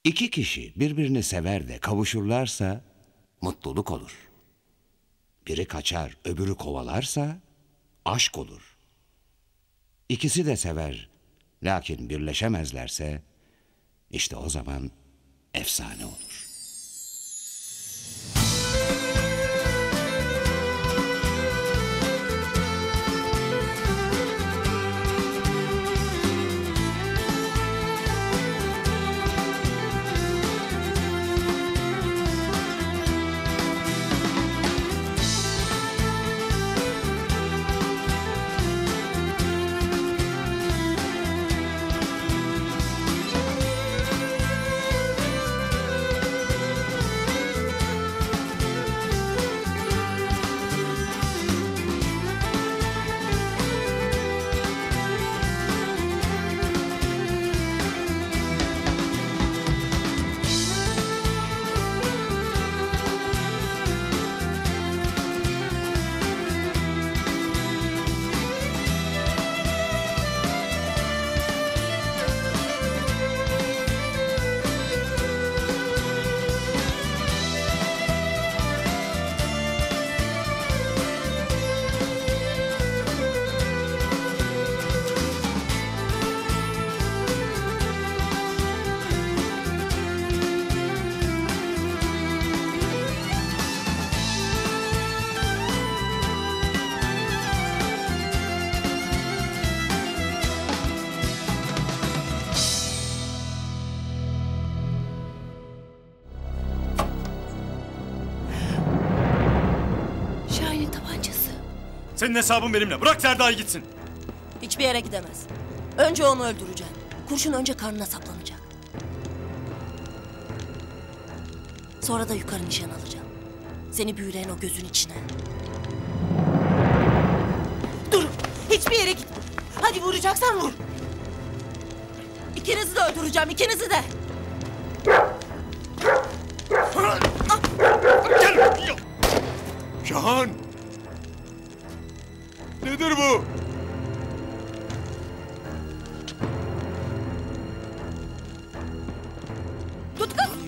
İki kişi birbirini sever de kavuşurlarsa mutluluk olur. Biri kaçar, öbürü kovalarsa aşk olur. İkisi de sever, lakin birleşemezlerse işte o zaman efsane olur. Senin hesabın benimle. Bırak Serda'yı gitsin. Hiçbir yere gidemez. Önce onu öldüreceğim. Kurşun önce karnına saplanacak. Sonra da yukarı nişan alacağım. Seni büyüleyen o gözün içine. Dur! Hiçbir yere gitme. Hadi vuracaksan vur. İkinizi de öldüreceğim, ikinizi de. Gel! Şahan! Nedir bu? Tut kız!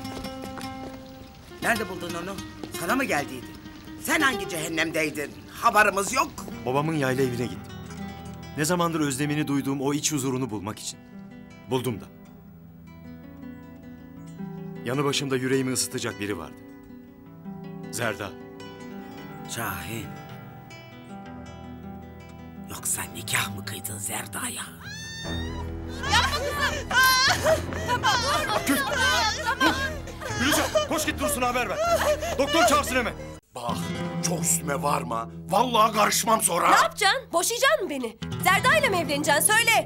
Nerede buldun onu? Sana mı geldiydi? Sen hangi cehennemdeydin? Haberimiz yok. Babamın yayla evine gittim. Ne zamandır özlemini duyduğum o iç huzurunu bulmak için. Buldum da. Yanı başımda yüreğimi ısıtacak biri vardı. Zerda. Şahin. Yoksa nikah mı kıydın Zerda'ya? Yapma kızım! Tamam, dur! Tamam! Gülücan, koş git Dursun'a haber ver. Doktor çağırsın hemen. Bak, çok üstüme varma. Vallahi karışmam sonra. Ne yapacaksın? Boşayacaksın mı beni? Zerda ile mi evleneceksin? Söyle!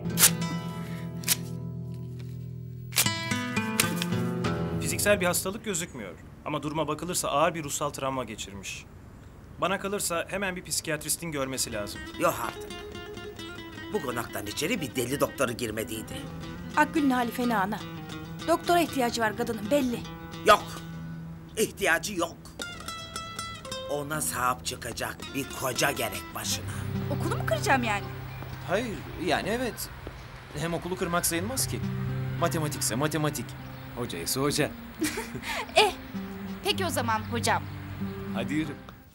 Fiziksel bir hastalık gözükmüyor. Ama duruma bakılırsa ağır bir ruhsal travma geçirmiş. Bana kalırsa hemen bir psikiyatristin görmesi lazım. Yok artık. Bu konaktan içeri bir deli doktoru girmediydi. Akgül'ün hali fena ana. Doktora ihtiyacı var kadının belli. Yok. İhtiyacı yok. Ona sahip çıkacak bir koca gerek başına. Okulu mu kıracağım yani? Hayır, yani evet. Hem okulu kırmak sayılmaz ki. Matematikse matematik. Hocaysa hoca. Peki o zaman hocam. Hadi yürü.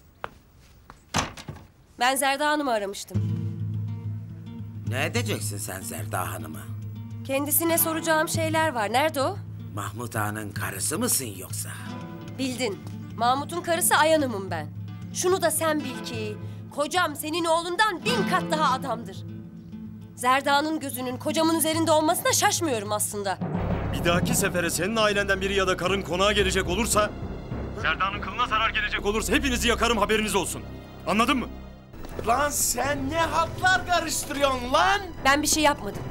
Ben Zerda Hanım'ı aramıştım. Ne edeceksin sen Zerda Hanım'a? Kendisine soracağım şeyler var. Nerede o? Mahmut Ağa'nın karısı mısın yoksa? Bildin. Mahmut'un karısı Ayan'ımım ben. Şunu da sen bil ki... kocam senin oğlundan 1000 kat daha adamdır. Zerda'nın gözünün kocamın üzerinde olmasına şaşmıyorum aslında. Bir dahaki sefere senin ailenden biri ya da karın konağa gelecek olursa... Serda'nın kılına zarar gelecek olursa hepinizi yakarım, haberiniz olsun. Anladın mı? Lan sen ne haltlar karıştırıyorsun lan? Ben bir şey yapmadım.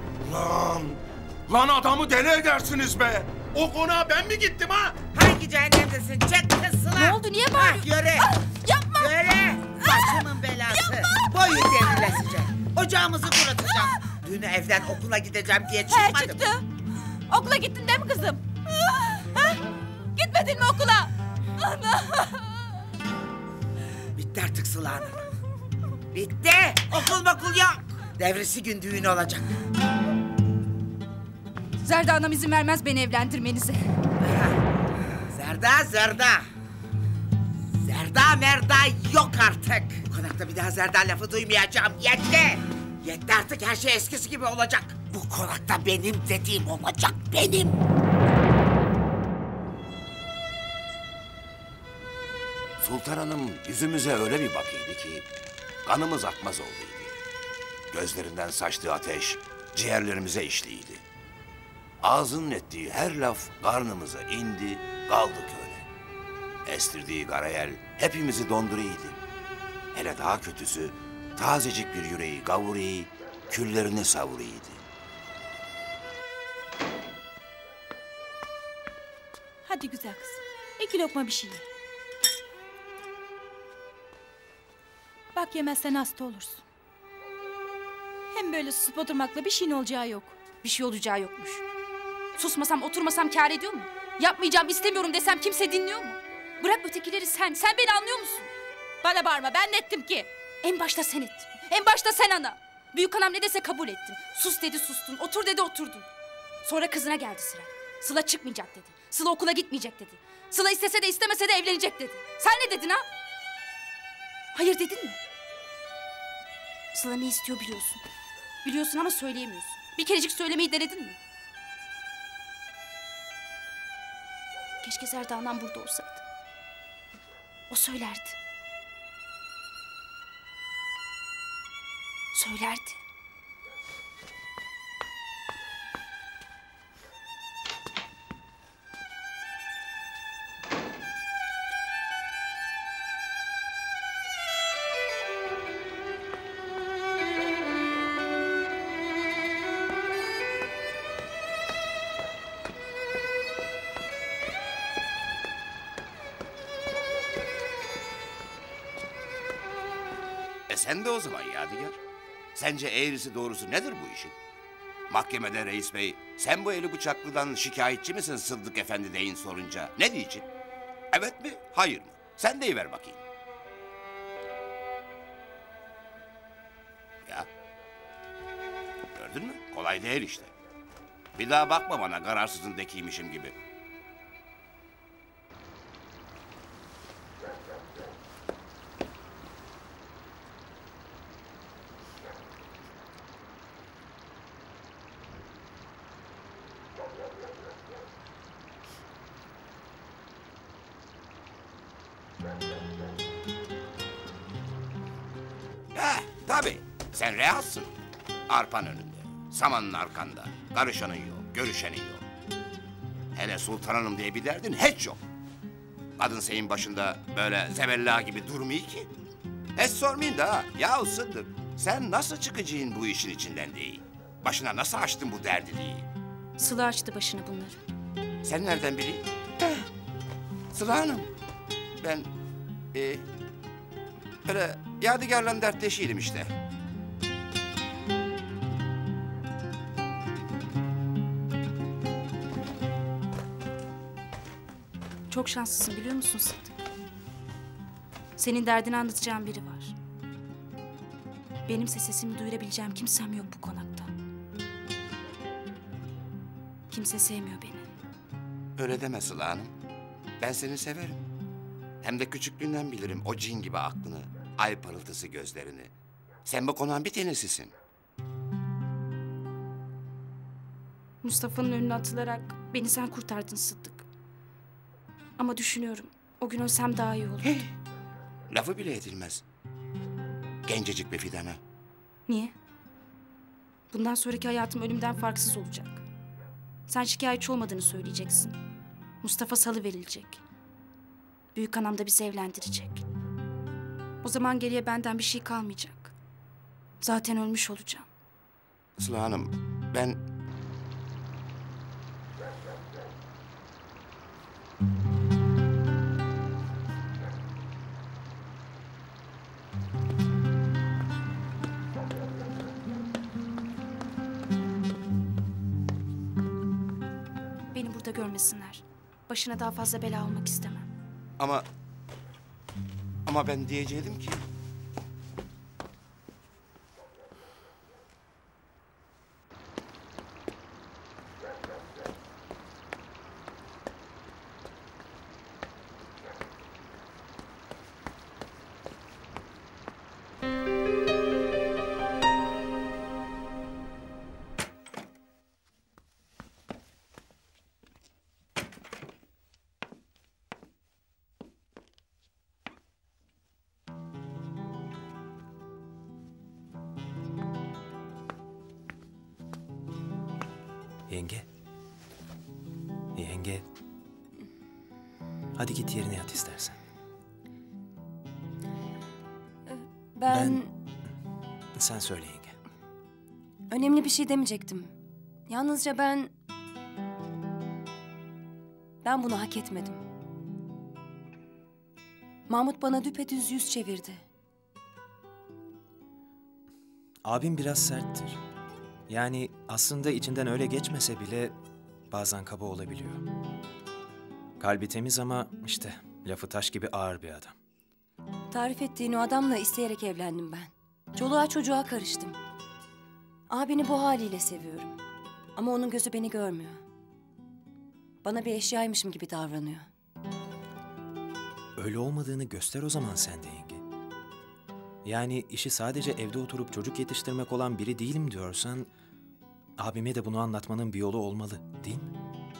Lan adamı deli edersiniz be. O konağa ben mi gittim ha? Hangi cehennemdesin? Çek kızına. Ne oldu, niye bağırıyorsun? Yürü. Yapma! Yürü. Başımın belası. Boyu devrilecek. Ocağımızı kuratacağım. Dün evden okula gideceğim diye çıkmadım. He çıktı. Okula gittin değil mi kızım? Ha? Gitmedin mi okula? Ana! Bitti artık Sıla Hanım. Bitti. Okul yok. Devrisi gün düğün olacak. Zerda anam izin vermez beni evlendirmenize. Zerda. Zerda merda yok artık. Bu konakta bir daha Zerda lafı duymayacağım. Yetti. Yetti artık, her şey eskisi gibi olacak. Bu konakta benim dediğim olacak, benim. Sultan Hanım yüzümüze öyle bir bakıyordu ki kanımız akmaz olduydu. Gözlerinden saçtığı ateş ciğerlerimize işliydi. Ağzının ettiği her laf karnımıza indi, kaldık öyle. Estirdiği garayel hepimizi donduruydu. Hele daha kötüsü tazecik bir yüreği kavuruyu, küllerini savuruydu. Hadi güzel kız. 2 lokma bir şey ye. Bak yemezsen hasta olursun. Hem böyle susup oturmakla bir şeyin olacağı yok. Bir şey olacağı yokmuş. Susmasam oturmasam kâr ediyor mu? Yapmayacağım istemiyorum desem kimse dinliyor mu? Bırak ötekileri sen beni anlıyor musun? Bana bağırma, ben ne ettim ki? En başta sen ettin. En başta sen ana. Büyük anam ne dese kabul ettin. Sus dedi sustun, otur dedi oturdun. Sonra kızına geldi sıra. Sıla çıkmayacak dedi. Sıla okula gitmeyecek dedi. Sıla istese de istemese de evlenecek dedi. Sen ne dedin ha? Hayır dedin mi? Sıla ne istiyor biliyorsun. Biliyorsun ama söyleyemiyorsun. Bir kerecik söylemeyi denedin mi? Keşke Zerda anam burada olsaydı. O söylerdi. Söylerdi. Sen de o zaman Yadigar. Sence eğrisi doğrusu nedir bu işin? Mahkemede reis bey, sen bu eli bıçaklıdan şikayetçi misin Sıddık Efendi deyin sorunca ne diyeceksin? Evet mi, hayır mı? Sen deyiver bakayım. Ya, gördün mü? Kolay değil işte. Bir daha bakma bana kararsızın dekiymişim gibi. Tabii, sen rehatsın. Arpan önünde, samanın arkanda. Karışanın yok, görüşenin yok. Hele Sultan Hanım diye bir derdin hiç yok. Kadın senin başında böyle zebella gibi durmuyor ki. Hiç sormayın da ha. Yahu Sıddık, sen nasıl çıkacaksın bu işin içinden değil? Başına nasıl açtın bu derdi değil? Sıla açtı başına bunları. Sen nereden bileyim? Sıla Hanım, ben öyle Yadigar'la dertleşiydim işte. Çok şanslısın biliyor musun Sıddık? Senin derdini anlatacağım biri var. Benimse sesimi duyurabileceğim kimsem yok bu konakta. Kimse sevmiyor beni. Öyle deme Sıla Hanım. Ben seni severim. Hem de küçüklüğünden bilirim o cin gibi aklını, ay parıltısı gözlerini. Sen bu konağın bir tanesisin. Mustafa'nın önüne atılarak beni sen kurtardın Sıddık. Ama düşünüyorum, o gün ölsem daha iyi olurdu. Lafı bile edilmez. Gencecik bir fidana. Niye? Bundan sonraki hayatım ölümden farksız olacak. Sen şikayetçi olmadığını söyleyeceksin. Mustafa salıverilecek. Büyük anam da bizi evlendirecek. O zaman geriye benden bir şey kalmayacak. Zaten ölmüş olacağım. Sıla Hanım, ben... Beni burada görmesinler. Başına daha fazla bela olmak istemem. Ama ben diyecektim ki... Yenge. Yenge. Hadi git yerine yat istersen. Sen söyle yenge. Önemli bir şey demeyecektim. Yalnızca ben bunu hak etmedim. Mahmut bana düpedüz yüz çevirdi. Abim biraz serttir. Yani aslında içinden öyle geçmese bile bazen kaba olabiliyor. Kalbi temiz ama işte lafı taş gibi ağır bir adam. Tarif ettiğin o adamla isteyerek evlendim ben. Çoluğa çocuğa karıştım. Abini bu haliyle seviyorum. Ama onun gözü beni görmüyor. Bana bir eşyaymışım gibi davranıyor. Öyle olmadığını göster o zaman sen de yenge. Yani işi sadece evde oturup çocuk yetiştirmek olan biri değilim diyorsan... abime de bunu anlatmanın bir yolu olmalı, değil mi?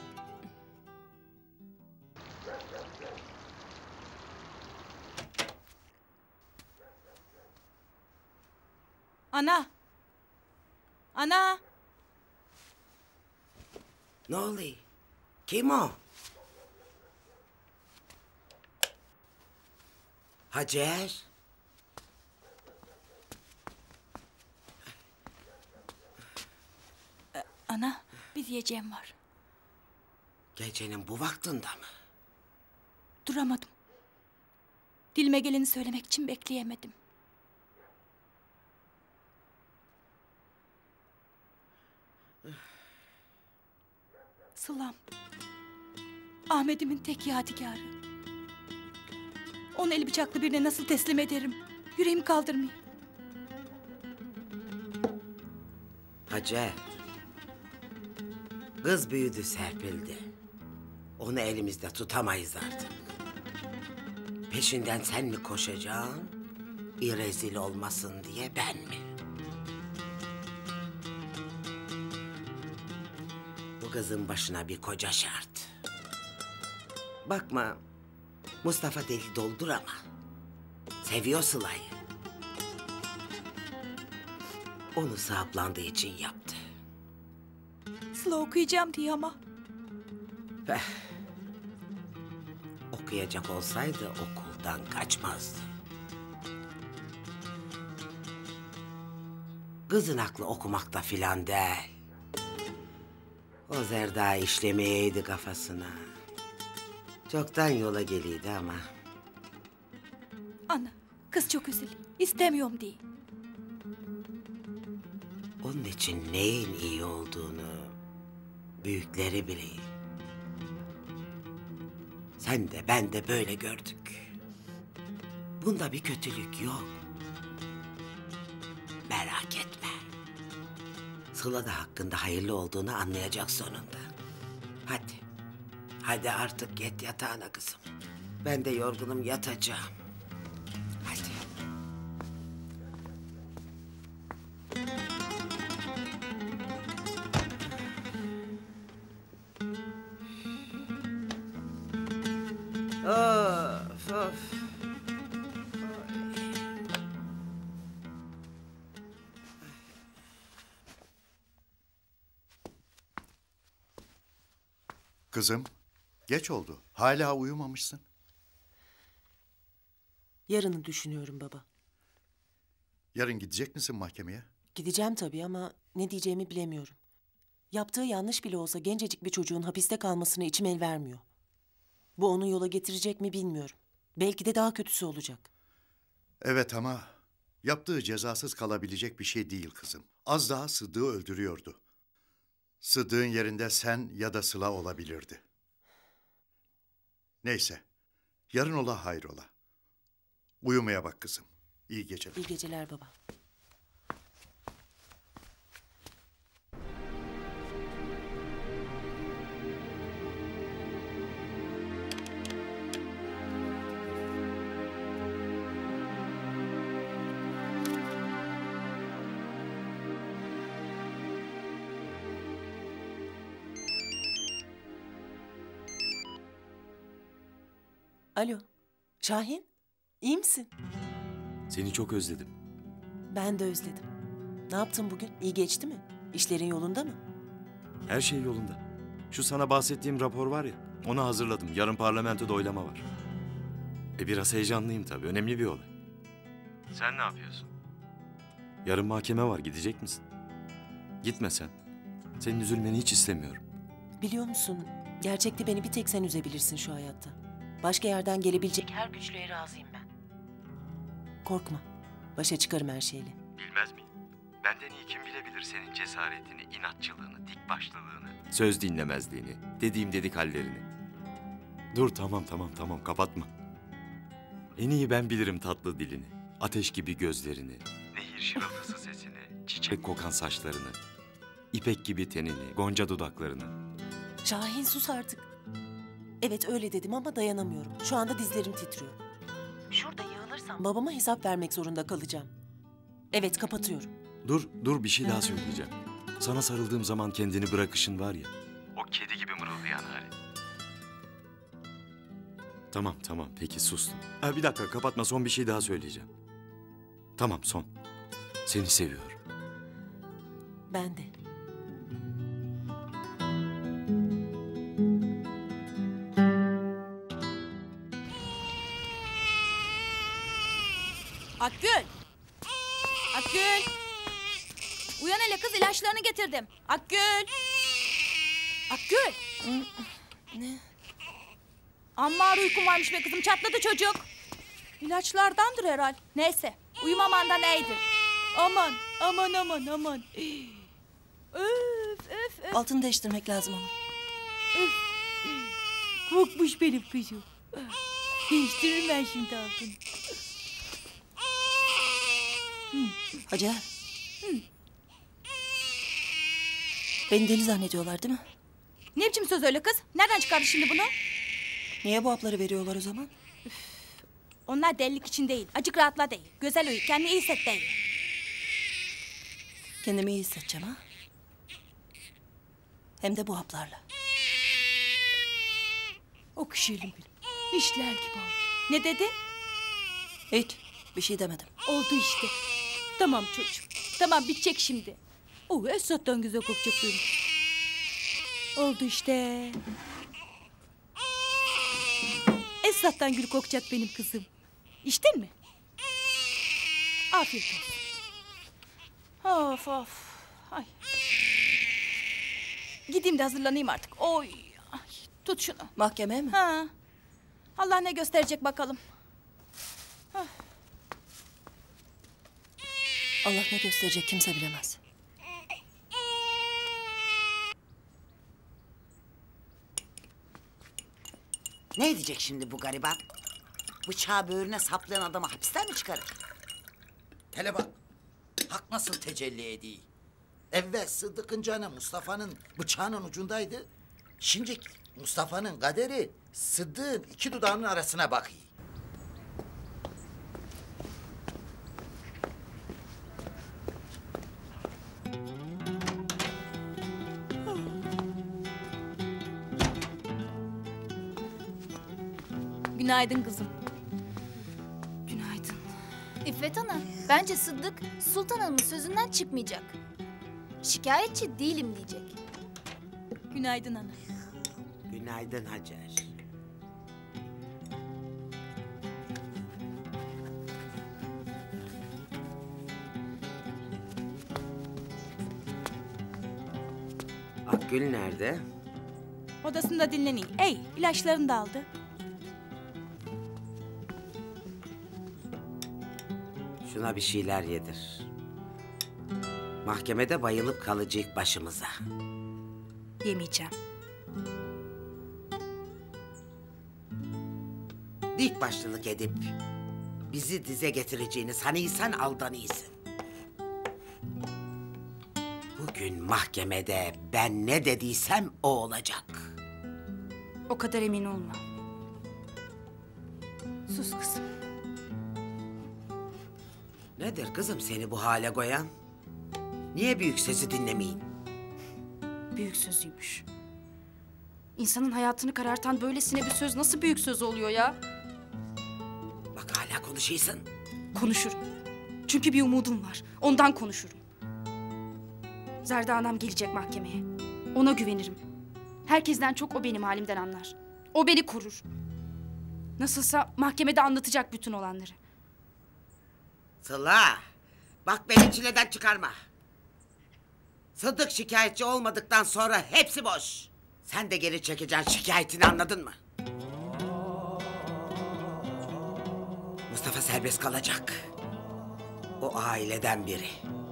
Ana! Ana! Ne oluyor? Kim o? Hacer? Ana, bir diyeceğim var. Gecenin bu vaktinde mi? Duramadım. Dilime geleni söylemek için bekleyemedim. Sılam. Ahmet'imin tek yadigarı. Onu eli bıçaklı birine nasıl teslim ederim? Yüreğim kaldırmıyor. Hacer. Kız büyüdü, serpildi. Onu elimizde tutamayız artık. Peşinden sen mi koşacaksın? rezil olmasın diye ben mi? Bu kızın başına bir koca şart. Bakma, Mustafa deli doldur ama seviyor Sıla'yı. Onu sahiplandığı için yaptı. Sıla okuyacağım diye ama. Okuyacak olsaydı okuldan kaçmazdı. Kızın aklı okumakta filan değil. O Zerda işlemeyeydi kafasına. Çoktan yola geliydi ama. Ana, kız çok üzülüyor. İstemiyorum diye. Onun için neyin iyi olduğunu büyükleri biliyor. Sen de ben de böyle gördük. Bunda bir kötülük yok. Merak etme. Sıla da hakkında hayırlı olduğunu anlayacak sonunda. Hadi. Hadi artık git yatağına kızım. Ben de yorgunum, yatacağım. Hadi. Of of. Kızım, geç oldu. Hala uyumamışsın. Yarını düşünüyorum baba. Yarın gidecek misin mahkemeye? Gideceğim tabii ama ne diyeceğimi bilemiyorum. Yaptığı yanlış bile olsa gencecik bir çocuğun hapiste kalmasına içim el vermiyor. Bu onu yola getirecek mi bilmiyorum. Belki de daha kötüsü olacak. Evet ama yaptığı cezasız kalabilecek bir şey değil kızım. Az daha Sıddık'ı öldürüyordu. Sıddık'ın yerinde sen ya da Sıla olabilirdi. Neyse, yarın ola hayrola. Uyumaya bak kızım. İyi geceler. İyi geceler baba. Alo, Şahin, iyi misin? Seni çok özledim. Ben de özledim. Ne yaptın bugün? İyi geçti mi? İşlerin yolunda mı? Her şey yolunda. Şu sana bahsettiğim rapor var ya, onu hazırladım. Yarın parlamentoda oylama var. Biraz heyecanlıyım tabii, önemli bir olay. Sen ne yapıyorsun? Yarın mahkeme var, gidecek misin? Gitme sen. Senin üzülmeni hiç istemiyorum. Biliyor musun, gerçekte beni bir tek sen üzebilirsin şu hayatta. Başka yerden gelebilecek her güçlüğe razıyım ben. Korkma, başa çıkarım her şeyle. Bilmez miyim? Benden iyi kim bilebilir senin cesaretini, inatçılığını, dik başlılığını, söz dinlemezliğini, dediğim dedik hallerini. Dur tamam kapatma. En iyi ben bilirim tatlı dilini, ateş gibi gözlerini, nehir şırıltısı sesini, çiçek kokan saçlarını, ipek gibi tenini, gonca dudaklarını. Şahin sus artık. Evet öyle dedim ama dayanamıyorum. Şu anda dizlerim titriyor. Şurada yığılırsam babama hesap vermek zorunda kalacağım. Evet kapatıyorum. Dur bir şey daha söyleyeceğim. Sana sarıldığım zaman kendini bırakışın var ya, o kedi gibi mırıldayan hali. Tamam peki sustum. Bir dakika kapatma, son bir şey daha söyleyeceğim. Tamam son. Seni seviyorum. Ben de. Akgül! Akgül! Uyan hele kız, ilaçlarını getirdim. Akgül! Akgül! Ne? Amma ağır uykum varmış be kızım, çatladı çocuk. İlaçlardandır herhal. Neyse, uyumamandan iyidir. Aman. Öf. Altını değiştirmek lazım onu. Korkmuş benim kızım. Değiştiririm ben şimdi altını. Hacer. Beni deli zannediyorlar değil mi? Ne biçim söz öyle kız? Nereden çıkardı şimdi bunu? Niye bu hapları veriyorlar o zaman? Onlar delilik için değil, acık rahatla değil. Güzel uyu, kendini iyi hisset değil. Kendimi iyi hissedeceğim ha. Hem de bu haplarla. Okşayalım benim. İşler gibi oldu. Ne dedin? Hiç bir şey demedim. Oldu işte. Tamam çocuğum. Tamam bitecek şimdi. Esat'tan güzel kokacak benim. Oldu işte. Esat'tan gül kokacak benim kızım. İçtin mi? Afiyet olsun. Of. Ay. Gideyim de hazırlanayım artık. Oy. Ay. Tut şunu. Mahkemeye mi? Ha. Allah ne gösterecek bakalım. Allah ne gösterecek kimse bilemez. Ne edecek şimdi bu gariban? Bıçağı böğrüne saplayan adamı hapisten mi çıkarır? Hele bak, hak nasıl tecelli ediyor? Evvel Sıddık'ın canı Mustafa'nın bıçağının ucundaydı. Şimdi Mustafa'nın kaderi Sıddık'ın iki dudağının arasına bakıyor. Günaydın kızım. Günaydın. İffet Ana, bence Sıddık Sultan Hanım'ın sözünden çıkmayacak. Şikayetçi değilim diyecek. Günaydın ana. Günaydın Hacer. Akgül nerede? Odasında dinleneyim. İlaçlarını da aldı. Şuna bir şeyler yedir. Mahkemede bayılıp kalacak başımıza. Yemeyeceğim. Dik başlılık edip bizi dize getireceğini sanıysan aldanıyorsun. Bugün mahkemede ben ne dediysem o olacak. O kadar emin olma. Sus kızım. Nedir kızım seni bu hale koyan? Niye büyük sesi dinlemeyin? Büyük sözüymüş. İnsanın hayatını karartan böylesine bir söz nasıl büyük söz oluyor ya? Bak hala konuşuyorsun. Konuşurum. Çünkü bir umudum var. Ondan konuşurum. Zerda anam gelecek mahkemeye. Ona güvenirim. Herkesten çok o benim halimden anlar. O beni korur. Nasılsa mahkemede anlatacak bütün olanları. Sıla, bak beni çileden çıkarma. Sıddık şikayetçi olmadıktan sonra hepsi boş. Sen de geri çekeceksin şikayetini, anladın mı? Mustafa serbest kalacak. O aileden biri.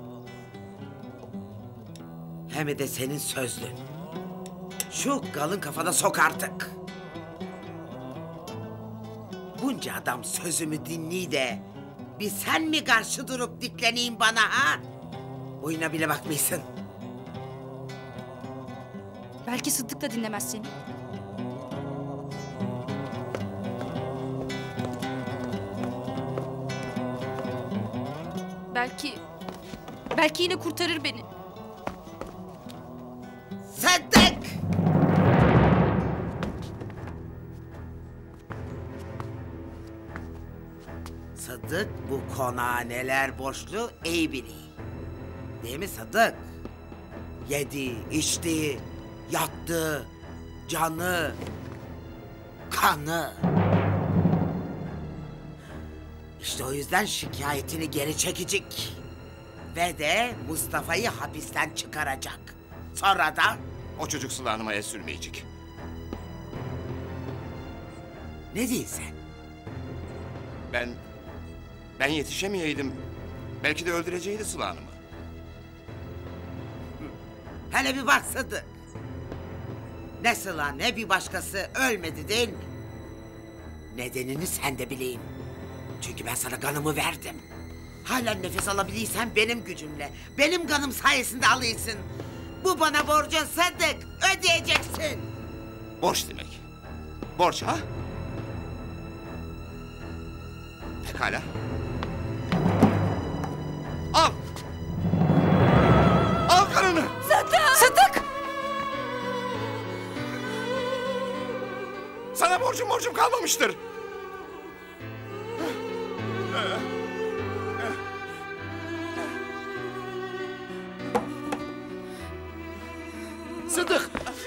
Hem de senin sözlün. Şu galın kafana sok artık. Bunca adam sözümü dinliyor de bir sen mi karşı durup dikleneyim bana ha? Oyuna bile bakmıyorsun. Belki Sıddık da dinlemez seni. Belki yine kurtarır beni. Sıddık! Sıddık bu konağa neler borçlu iyi biliyor. Değil mi Sıddık? Yedi, içti, yattı, canı, kanı. İşte o yüzden şikayetini geri çekecek. Ve de Mustafa'yı hapisten çıkaracak. Sonra da... O çocuk Sıla Hanım'a el sürmeyecek. Ne diyorsun sen? Ben yetişemeyeydim. Belki de öldüreceğiydi Sıla Hanım'ı. Hele bir bak Sıddık. Ne Sıla ne bir başkası ölmedi değil mi? Nedenini sen de bileyim. Çünkü ben sana kanımı verdim. Halen nefes alabiliyorsan benim gücümle, benim kanım sayesinde alıyorsun. Bu bana borcun Sıddık, ödeyeceksin. Borç demek. Borç ha? Pekala. Al! Al karını! Sıddık! Sana borcum kalmamıştır. Sıddık!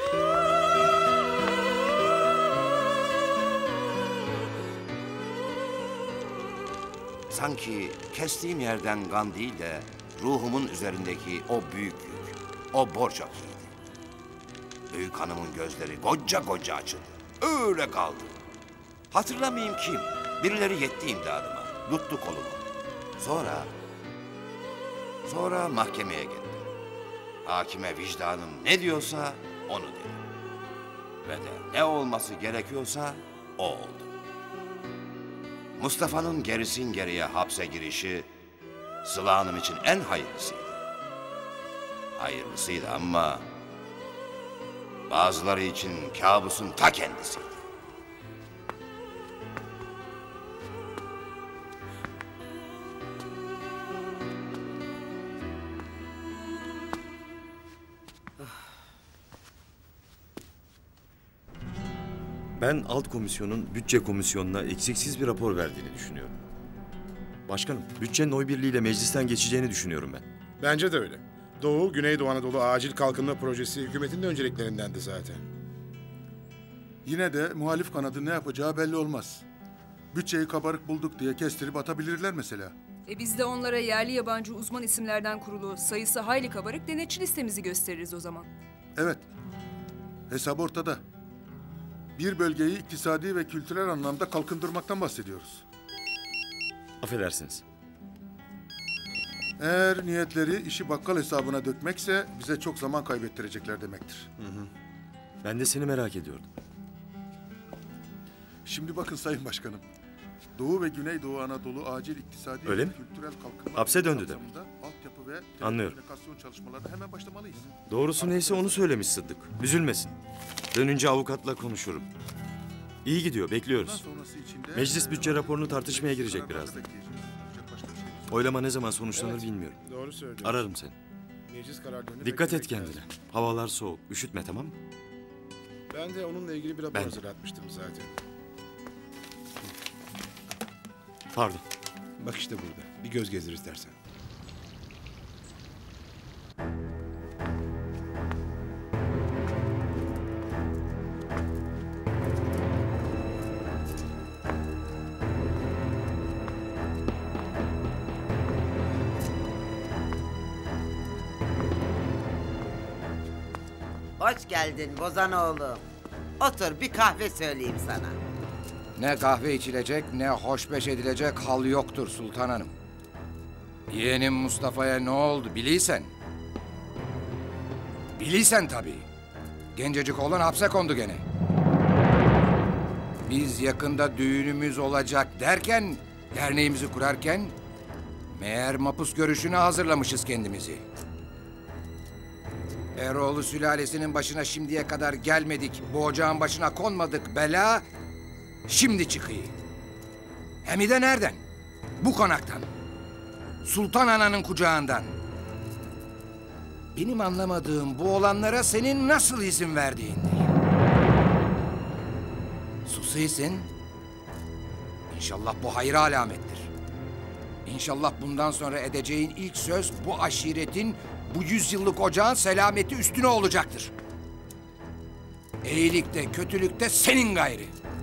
Sanki kestiğim yerden kan değil de ruhumun üzerindeki o büyük yük, o borç akıydı. Büyük hanımın gözleri koca açıldı. Öyle kaldı. Hatırlamayayım kim. Birileri yetti imdadıma. Tuttu kolumu. Sonra mahkemeye gittim. Hakime vicdanım ne diyorsa onu dedim. Ve de ne olması gerekiyorsa o oldu. Mustafa'nın gerisin geriye hapse girişi Sıla Hanım için en hayırlısıydı. Hayırlısıydı ama bazıları için kabusun ta kendisiydi. Ben alt komisyonun bütçe komisyonuna eksiksiz bir rapor verdiğini düşünüyorum. Başkanım, bütçenin oy birliğiyle meclisten geçeceğini düşünüyorum ben. Bence de öyle. Doğu, Güneydoğu Anadolu Acil Kalkınma Projesi hükümetin de önceliklerindendi zaten. Yine de muhalif kanadı ne yapacağı belli olmaz. Bütçeyi kabarık bulduk diye kestirip atabilirler mesela. Biz de onlara yerli yabancı uzman isimlerden kurulu sayısı hayli kabarık denetçi listemizi gösteririz o zaman. Evet. Hesap ortada. Bir bölgeyi iktisadi ve kültürel anlamda kalkındırmaktan bahsediyoruz. Affedersiniz. Eğer niyetleri işi bakkal hesabına dökmekse bize çok zaman kaybettirecekler demektir. Ben de seni merak ediyordum. Şimdi bakın Sayın Başkanım. Doğu ve Güneydoğu Anadolu acil iktisadi Öyle ve mi? kültürel kalkınma Hapse döndü demek. Altyapı ve Anlıyorum. telekomünikasyon çalışmalarına hemen başlamalıyız. Doğrusu neyse onu söylemiş Sıddık. Üzülmesin. Dönünce avukatla konuşurum. İyi gidiyor, bekliyoruz. Meclis bütçe raporunu tartışmaya girecek birazdan. Oylama ne zaman sonuçlanır bilmiyorum. Doğru söylüyorsun. Ararım seni. Meclis kararlarını Dikkat et beklemek kendine. lazım. Havalar soğuk, üşütme tamam mı? Ben de onunla ilgili bir rapor Ben de. hazırlatmıştım zaten. Pardon. Bak işte burada. Bir göz gezdir istersen. Hoş geldin Bozanoğlu. Otur bir kahve söyleyeyim sana. Ne kahve içilecek ne hoşbeş edilecek hal yoktur Sultan Hanım. Yeğenim Mustafa'ya ne oldu biliysen? Biliysen tabii. Gencecik oğlan hapse kondu gene. Biz yakında düğünümüz olacak derken, derneğimizi kurarken... meğer mapus görüşüne hazırlamışız kendimizi. Eroğlu sülalesinin başına şimdiye kadar gelmedik, bu ocağın başına konmadık bela... şimdi çıkıyor. Hem de nereden? Bu konaktan. Sultan Ana'nın kucağından. Benim anlamadığım bu olanlara senin nasıl izin verdiğin. Susuysun. İnşallah bu hayır alamettir. İnşallah bundan sonra edeceğin ilk söz bu aşiretin, bu 100 yıllık ocağın selameti üstüne olacaktır. İyilikte, kötülükte senin gayrı.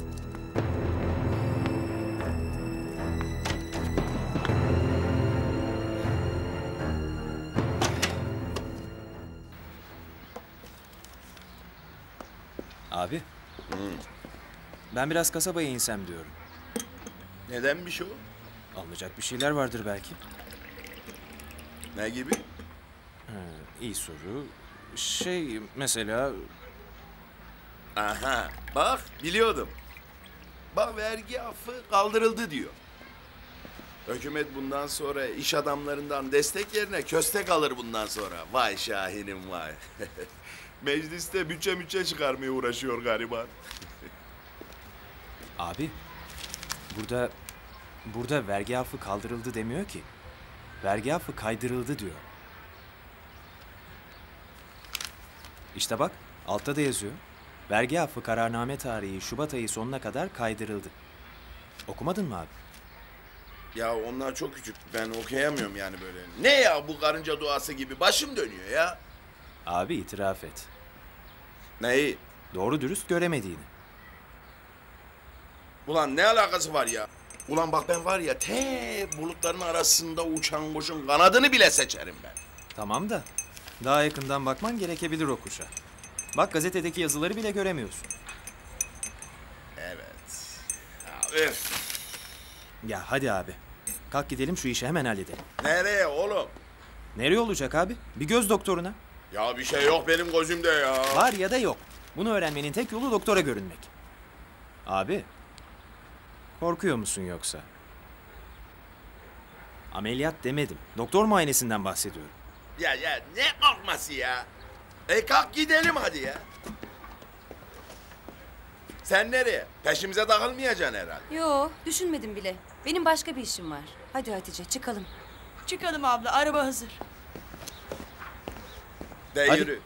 Abi. Ben biraz kasabaya insem diyorum. Nedenmiş o? Alınacak bir şeyler vardır belki. Ne gibi? İyi soru. Mesela... Aha, bak biliyordum. Bak vergi affı kaldırıldı diyor. Hükümet bundan sonra iş adamlarından destek yerine köstek alır bundan sonra. Vay Şahin'im vay. Mecliste bütçe çıkarmaya uğraşıyor gariban. Abi, burada vergi affı kaldırıldı demiyor ki. Vergi affı kaydırıldı diyor. İşte bak, altta da yazıyor. Vergi affı kararname tarihi Şubat ayı sonuna kadar kaydırıldı. Okumadın mı abi? Ya onlar çok küçük. Ben okuyamıyorum yani böyle. Ne ya bu karınca duası gibi? Başım dönüyor ya. Abi itiraf et. Neyi? Doğru dürüst göremediğini. Ulan ne alakası var ya? Ulan bak ben var ya bulutların arasında uçan kuşun kanadını bile seçerim ben. Tamam da daha yakından bakman gerekebilir o kuşa. Bak gazetedeki yazıları bile göremiyorsun. Evet. Ya, öf. Ya hadi abi. Kalk gidelim şu işi hemen halledelim. Nereye oğlum? Nereye olacak abi? Bir göz doktoruna. Ya bir şey yok benim gözümde ya. Var ya da yok. Bunu öğrenmenin tek yolu doktora görünmek. Abi. Korkuyor musun yoksa? Ameliyat demedim. Doktor muayenesinden bahsediyorum. Ya ne korkması ya? Kalk gidelim hadi ya. Sen nereye? Peşimize takılmayacaksın herhalde. Yo, düşünmedim bile. Benim başka bir işim var. Hadi Hatice, çıkalım. Çıkalım abla, araba hazır. De Hadi. yürü.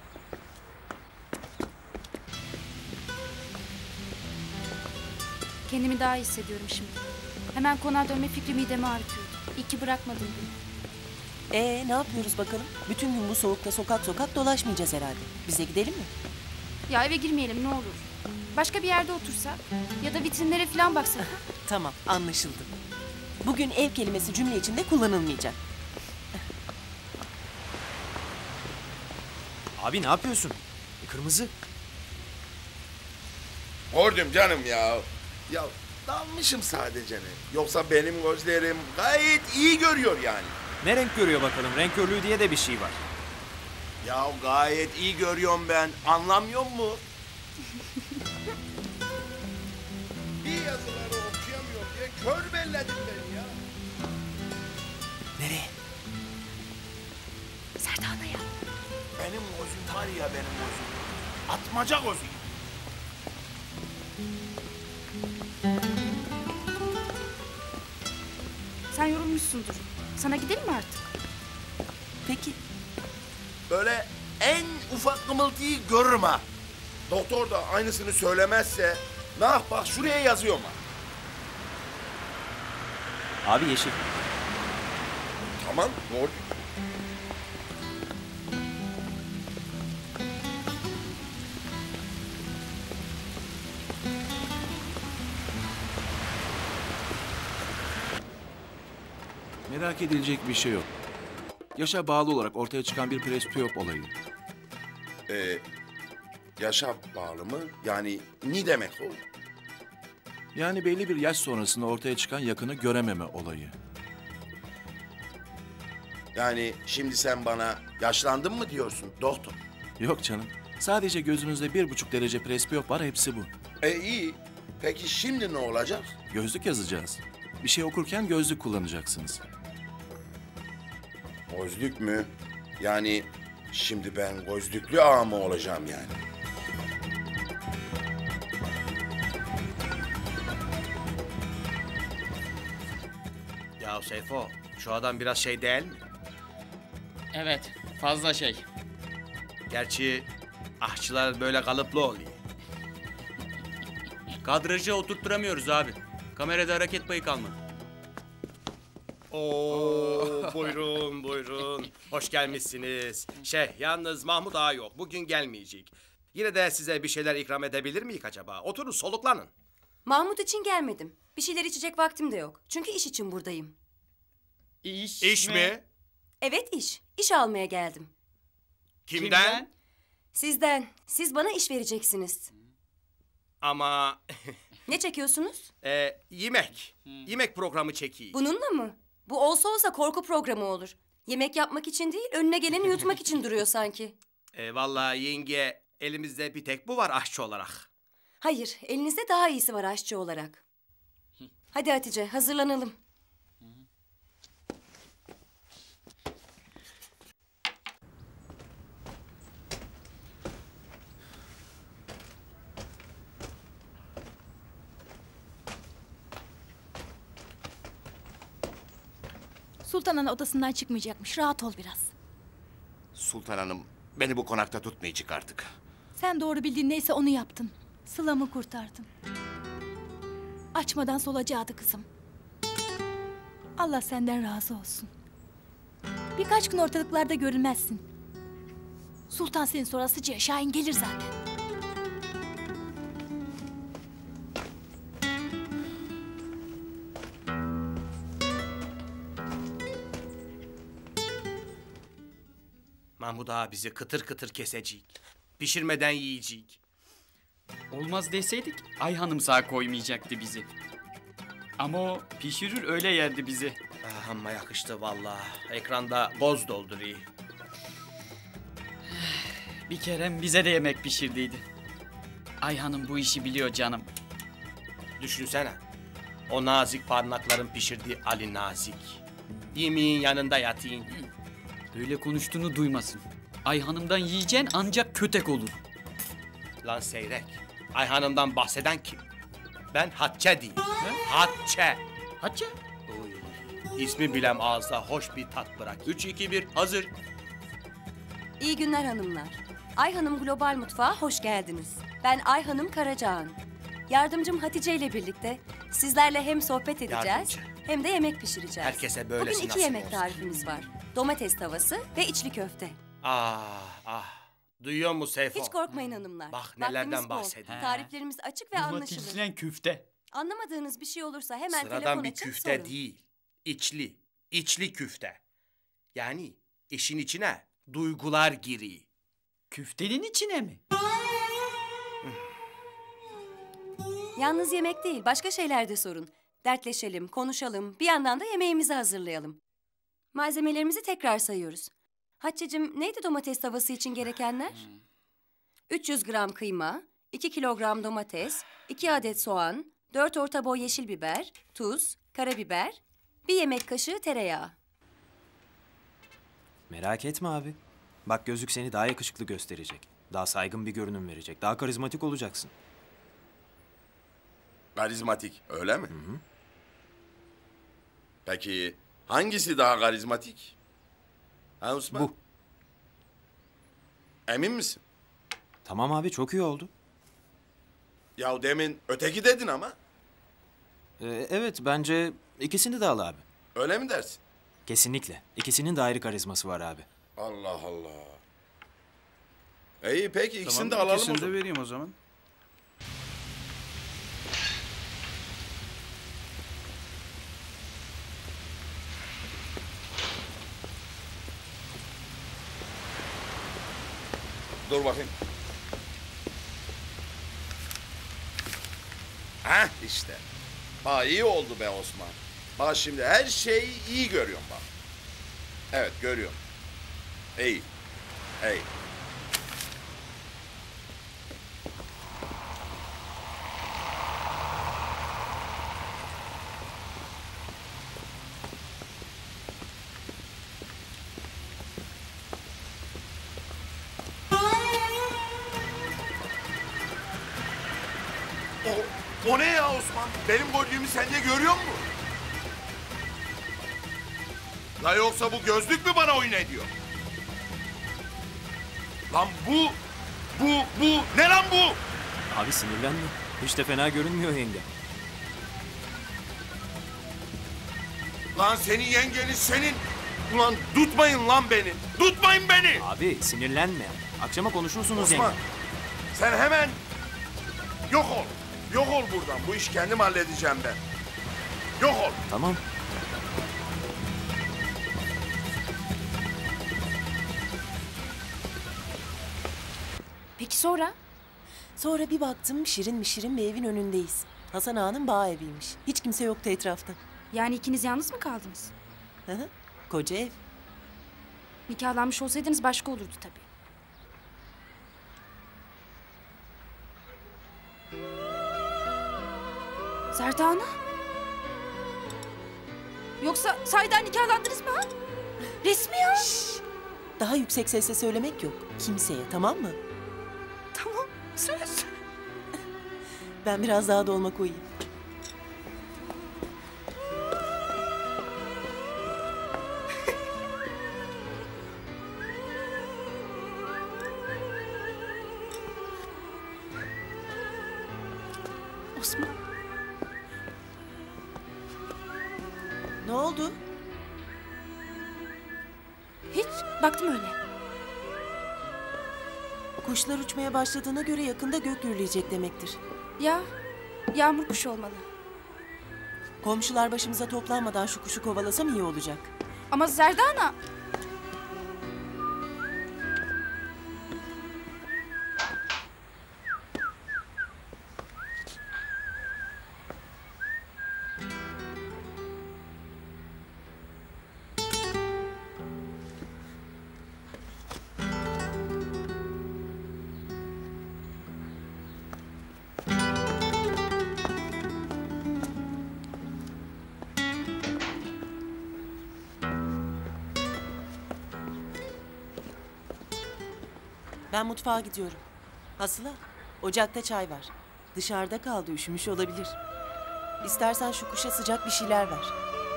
Kendimi daha iyi hissediyorum şimdi. Hemen konağa dönme fikri midemi ağrıtıyordu. İyi ki bırakmadım bunu. Ne yapıyoruz bakalım? Bütün gün bu soğukta sokak dolaşmayacağız herhalde. Biz de gidelim mi? Ya eve girmeyelim ne olur. Başka bir yerde otursak ya da vitrinlere falan baksak. Tamam, anlaşıldı. Bugün ev kelimesi cümle içinde kullanılmayacak. Abi ne yapıyorsun? Kırmızı. Gördüm canım ya. Ya dalmışım sadece ne. Yoksa benim gözlerim gayet iyi görüyor yani. Ne renk görüyor bakalım? Renk körlüğü diye de bir şey var. Ya gayet iyi görüyorum ben. Anlamıyor musun? Bir yazıları okuyamıyorum diye kör belledim ben ya. Nereye? Serdana'ya. Benim gözüm var ya benim gözüm. Atmaca gözü. Sen yorulmuşsundur. Sana gidelim mi artık? Peki. Böyle en ufak kımıltıyı görürüm ha. Doktor da aynısını söylemezse... Nah bak şuraya yazıyorum ha. Abi yeşil. Tamam doğru. Merak edilecek bir şey yok. Yaşa bağlı olarak ortaya çıkan bir prestiyop olayı. Yaşa bağlı mı? Yani ne demek o? Yani belli bir yaş sonrasında ortaya çıkan yakını görememe olayı. Yani şimdi sen bana yaşlandın mı diyorsun doktor? Yok canım. Sadece gözünüzde 1,5 derece presbiyop var, hepsi bu. İyi. Peki şimdi ne olacak? Gözlük yazacağız. Bir şey okurken gözlük kullanacaksınız. Gözlük mü? Yani şimdi ben gözlüklü ağa mı olacağım yani? Ya Seyfo, şu adam biraz şey değil mi? Evet, fazla şey. Gerçi aşçılar böyle kalıplı oluyor. Kadrajı oturtturamıyoruz abi. Kamerada hareket payı kalmadı. Oo, buyurun buyurun. Hoş gelmişsiniz. Yalnız Mahmut Ağa yok. Bugün gelmeyecek. Yine de size bir şeyler ikram edebilir miyik acaba? Oturun soluklanın. Mahmut için gelmedim. Bir şeyler içecek vaktim de yok. Çünkü iş için buradayım. İş mi? Evet iş. İş almaya geldim. Kimden? Sizden. Siz bana iş vereceksiniz. Ama Ne çekiyorsunuz? yemek. Yemek programı çekeyim. Bununla mı? Bu olsa olsa korku programı olur. Yemek yapmak için değil, önüne geleni yutmak için duruyor sanki. Vallahi yenge, elimizde bir tek bu var aşçı olarak. Hayır, elinizde daha iyisi var aşçı olarak. Hadi Hatice, hazırlanalım. Sultan Ana odasından çıkmayacakmış. Rahat ol biraz. Sultan Hanım beni bu konakta tutmayacak artık. Sen doğru bildiğin neyse onu yaptın. Sıla'mı kurtardın. Açmadan solacaktı kızım. Allah senden razı olsun. Birkaç gün ortalıklarda görülmezsin. Sultan senin sonrasıca Şahin gelir zaten. Mahmut Ağa bizi kıtır kıtır kesecek. Pişirmeden yiyecek. Olmaz deseydik Ay Hanım sağ koymayacaktı bizi. Ama o pişirir öyle yerdi bizi. Amma yakıştı vallahi. Ekranda boz dolduruyor. Bir kere bize de yemek pişirdiydi. Ay Hanım bu işi biliyor canım. Düşünsene. O nazik parmakların pişirdiği Ali Nazik. Yemeğin yanında yatayım. Böyle konuştuğunu duymasın. Ay Hanım'dan yiyeceksin ancak kötek olur. Lan seyrek. Ay Hanım'dan bahseden kim? Ben Hatçe diyeyim. Hatçe. Hatçe? İsmi bilem ağızda hoş bir tat bırak. 3, 2, 1 hazır. İyi günler hanımlar. Ay Hanım Global Mutfağa hoş geldiniz. Ben Ay Hanım Karacaağan. Yardımcım Hatice ile birlikte sizlerle hem sohbet edeceğiz Yardımcı. hem de yemek pişireceğiz. Herkese böylesi Bugün 2 nasip yemek olsun. tarifimiz var. Domates tavası ve içli köfte. Ah. Duyuyor musun Seyfo? Hiç korkmayın hanımlar. Bak nelerden Vaktimiz bol. bahsediyor. Tariflerimiz açık ve anlaşılır. Domateslen küfte. Anlamadığınız bir şey olursa hemen telefon Sıradan bir açın küfte sorun. değil. İçli küfte. Yani işin içine duygular giriyor. Küftenin içine mi? Yalnız yemek değil, başka şeyler de sorun. Dertleşelim, konuşalım, bir yandan da yemeğimizi hazırlayalım. Malzemelerimizi tekrar sayıyoruz. Hatice'cim neydi domates tavası için gerekenler? 300 gram kıyma, 2 kilogram domates, 2 adet soğan, 4 orta boy yeşil biber, tuz, karabiber, 1 yemek kaşığı tereyağı. Merak etme abi. Bak gözlük seni daha yakışıklı gösterecek. Daha saygın bir görünüm verecek. Daha karizmatik olacaksın. Karizmatik, öyle mi? Peki hangisi daha karizmatik? Ha Osman? Bu. Emin misin? Tamam abi çok iyi oldu. Ya demin öteki dedin ama. Evet bence ikisini de al abi. Öyle mi dersin? Kesinlikle. İkisinin de ayrı karizması var abi. Allah Allah. İyi peki ikisini de Tamam, alalım o ikisini de zaman. vereyim o zaman. Dur bakayım. Heh işte. Bak iyi oldu be Osman. Bak şimdi her şeyi iyi görüyorum bak. Evet görüyorum. İyi. İyi. O ne ya Osman? Benim gollüğümü sen de görüyor musun? La yoksa bu gözlük mü bana oyun ediyor? Lan bu ne lan bu? Abi sinirlenme. Hiç de fena görünmüyor yenge. Lan senin yengeniz senin. Ulan tutmayın lan beni. Tutmayın beni. Abi sinirlenme. Akşama konuşursunuz Osman, yenge. sen hemen yok ol. Yok ol buradan. Bu işi kendim halledeceğim ben. Yok ol. Tamam. Peki sonra? Sonra bir baktım şirin bir evin önündeyiz. Hasan Ağa'nın bağ eviymiş. Hiç kimse yoktu etrafta. Yani ikiniz yalnız mı kaldınız? Hı hı. Koca ev. Nikahlanmış olsaydınız başka olurdu tabii. Serda Ana? Yoksa sahiden nikahlandınız mı ha? Resmi ya. Daha yüksek sesle söylemek yok. Kimseye, tamam mı? Tamam, söz. Ben biraz daha dolma koyayım. Osman. Ne oldu? Hiç, baktım öyle. Kuşlar uçmaya başladığına göre yakında gök gürleyecek demektir. Ya, yağmur kuşu olmalı. Komşular başımıza toplanmadan şu kuşu kovalasam iyi olacak. Ama Serda Ana... Ben mutfağa gidiyorum. Aslı, ocakta çay var. Dışarıda kaldı, üşümüş olabilir. İstersen şu kuşa sıcak bir şeyler ver.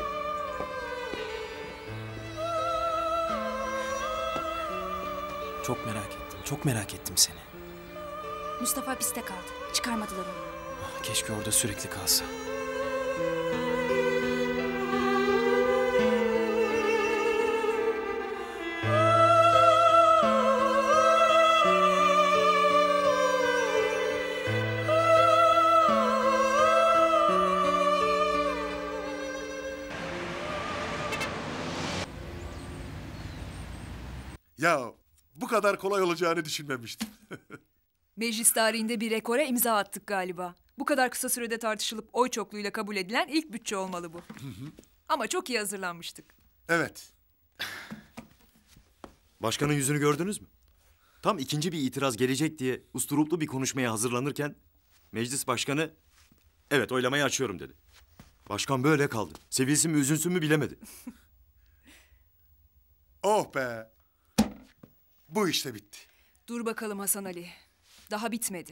Çok merak ettim seni. Mustafa hapiste kaldı. Çıkarmadılar onu. Ah, keşke orada sürekli kalsa. Ya bu kadar kolay olacağını düşünmemiştim. Meclis tarihinde bir rekora imza attık galiba. Bu kadar kısa sürede tartışılıp oy çokluğuyla kabul edilen ilk bütçe olmalı bu. Ama çok iyi hazırlanmıştık. Evet. Başkanın yüzünü gördünüz mü? Tam ikinci bir itiraz gelecek diye usturuplu bir konuşmaya hazırlanırken meclis başkanı evet oylamayı açıyorum dedi. Başkan böyle kaldı. Sevilsin mi üzülsün mü bilemedi. Oh be. Bu işte bitti. Dur bakalım Hasan Ali. Daha bitmedi.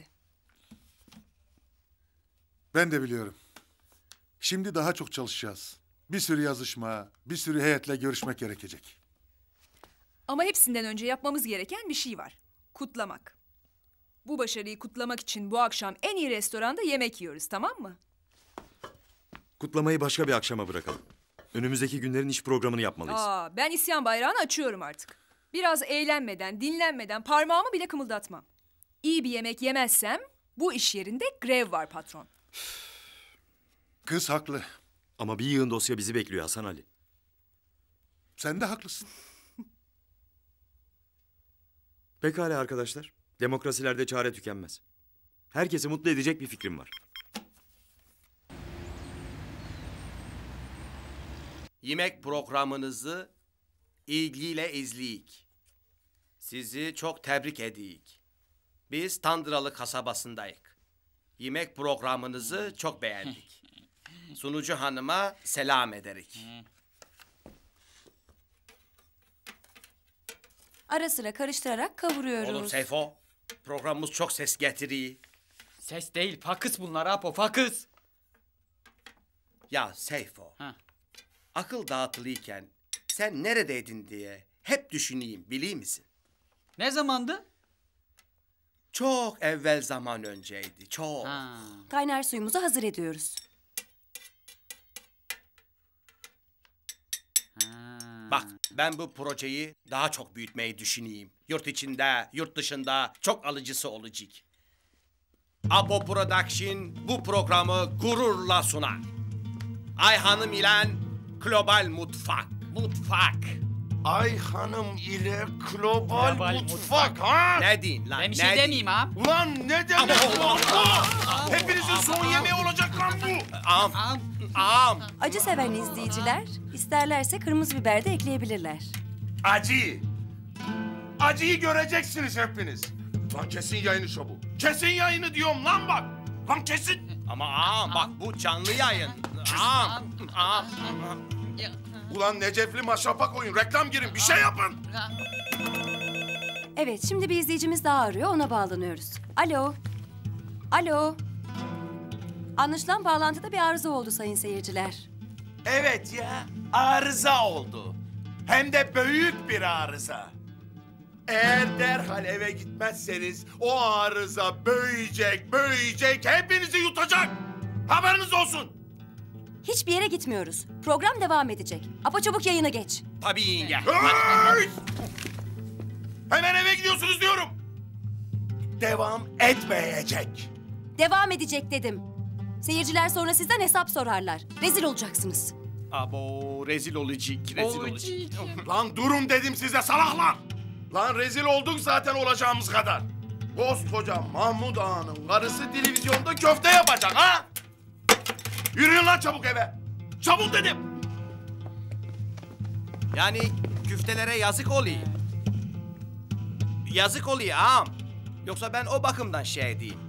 Ben de biliyorum. Şimdi daha çok çalışacağız. Bir sürü yazışma, bir sürü heyetle görüşmek gerekecek. Ama hepsinden önce yapmamız gereken bir şey var. Kutlamak. Bu başarıyı kutlamak için bu akşam en iyi restoranda yemek yiyoruz, tamam mı? Kutlamayı başka bir akşama bırakalım. Önümüzdeki günlerin iş programını yapmalıyız. Ben isyan bayrağını açıyorum artık. Biraz eğlenmeden, dinlenmeden parmağımı bile kımıldatmam. İyi bir yemek yemezsem bu iş yerinde grev var patron. Kız haklı. Ama bir yığın dosya bizi bekliyor Hasan Ali. Sen de haklısın. Pekala arkadaşlar. Demokrasilerde çare tükenmez. Herkesi mutlu edecek bir fikrim var. yemek programınızı ilgiyle izleyik. Sizi çok tebrik ediyik. Biz Tandıralı kasabasındayız. Yemek programınızı çok beğendik. Sunucu hanıma selam ederik. Ara sıra karıştırarak kavuruyoruz. Oğlum Seyfo, programımız çok ses getiriyor. Ses değil, fakıs bunlar Apo, fakıs. Ya Seyfo, akıl dağıtılıyken sen neredeydin diye hep düşüneyim, biliyor musun? Ne zamandı? Çok evvel zaman önceydi, çok. Kaynar suyumuzu hazır ediyoruz. Bak, ben bu projeyi daha çok büyütmeyi düşüneyim. Yurt içinde, yurt dışında çok alıcısı olacak. Apo Production bu programı gururla sunar. Ayhan'ım ile Global Mutfak. Mutfak. Ayhan'ım ile Global Mutfak ha? Ne diyeyim lan? Ben bir şey demeyeyim ha. Lan ne demek bu? Hepinizin son yemeği olacak lan bu. Ağam. Acı seven izleyiciler isterlerse kırmızı biber de ekleyebilirler. Acı. Acıyı göreceksiniz hepiniz. Lan kesin yayını çabuk. Kesin yayını diyorum lan bak. Lan kesin. Ama ağam bak bu canlı yayın. Ağam. Ulan Necefli maşrapa koyun, reklam girin, bir şey yapın. Evet, şimdi bir izleyicimiz daha arıyor, ona bağlanıyoruz. Alo. Alo. Anlaşılan bağlantıda bir arıza oldu sayın seyirciler. Evet ya, arıza oldu. Hem de büyük bir arıza. Eğer derhal eve gitmezseniz o arıza büyüyecek, hepinizi yutacak. Haberiniz olsun. Hiçbir yere gitmiyoruz. Program devam edecek. Apo çabuk yayına geç. Tabii yenge. Hey! Hemen eve gidiyorsunuz diyorum. Devam etmeyecek. Devam edecek dedim. Seyirciler sonra sizden hesap sorarlar. Rezil olacaksınız. Abo rezil olacak. Lan durun dedim size salaklar. Lan rezil olduk zaten olacağımız kadar. Koskoca Mahmud Ağa'nın karısı televizyonda köfte yapacak ha? Yürüyün lan çabuk eve. Çabuk dedim. Yani küftelere yazık oluyor. Yazık oluyor ağam. Yoksa ben o bakımdan şey diyeyim.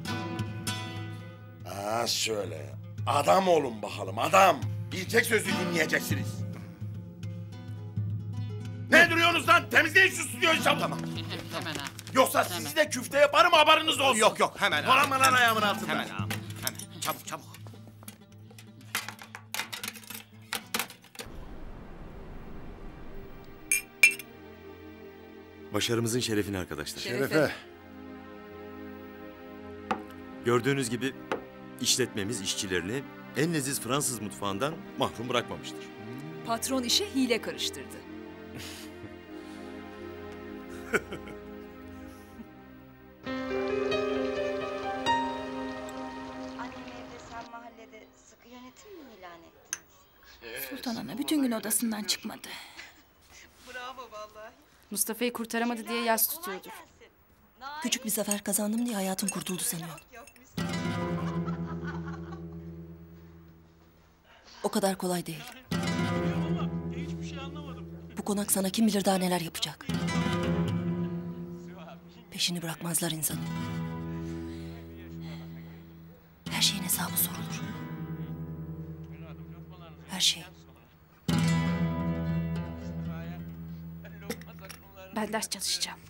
Ha şöyle. Adam olun bakalım adam. Bir tek sözü dinleyeceksiniz. Ne duruyorsunuz lan? Temizleyin şu stüdyoyu çabuk. Tamam. Hemen ha. Yoksa sizi de küfte yaparım haberiniz olsun. Yok hemen ağam. Dolanma lan ayağımın altında. Hemen ağam. Hemen çabuk. Başarımızın şerefine arkadaşlar. Şerefe. Gördüğünüz gibi işletmemiz işçilerini en leziz Fransız mutfağından mahrum bırakmamıştır. Patron işe hile karıştırdı. Annem evde, sen mahallede sıkı yönetim mi ilan ettiniz? Sultan Ana bütün gün odasından çıkmadı. Bravo vallahi. Mustafa'yı kurtaramadı diye yas tutuyordur. Küçük bir zafer kazandım diye hayatım kurtuldu sanıyor. O kadar kolay değil. Bu konak sana kim bilir daha neler yapacak. Peşini bırakmazlar insanın. Her şeyin hesabı sorulur. Her şey. Ben ders çalışacağım.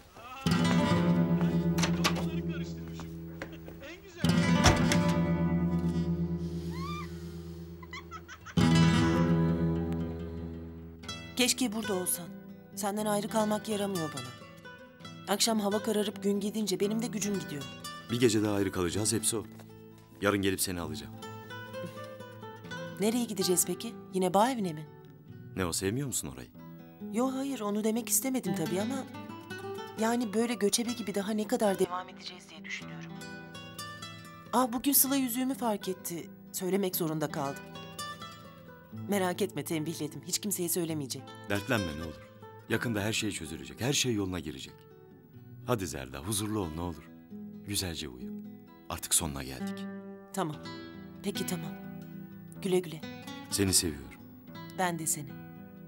Keşke burada olsan. Senden ayrı kalmak yaramıyor bana. Akşam hava kararıp gün gidince benim de gücüm gidiyor. Bir gece daha ayrı kalacağız, hepsi o. Yarın gelip seni alacağım. Nereye gideceğiz peki? Yine bağ evine mi? Ne o, sevmiyor musun orayı? Yo hayır onu demek istemedim tabii ama... Yani böyle göçebe gibi daha ne kadar devam edeceğiz diye düşünüyorum. Bugün Sıla yüzüğümü fark etti. Söylemek zorunda kaldım. Merak etme tembihledim. Hiç kimseye söylemeyecek. Dertlenme ne olur. Yakında her şey çözülecek, her şey yoluna girecek. Hadi Zerda, huzurlu ol ne olur. Güzelce uyu. Artık sonuna geldik. Tamam. Peki tamam. Güle güle. Seni seviyorum. Ben de seni.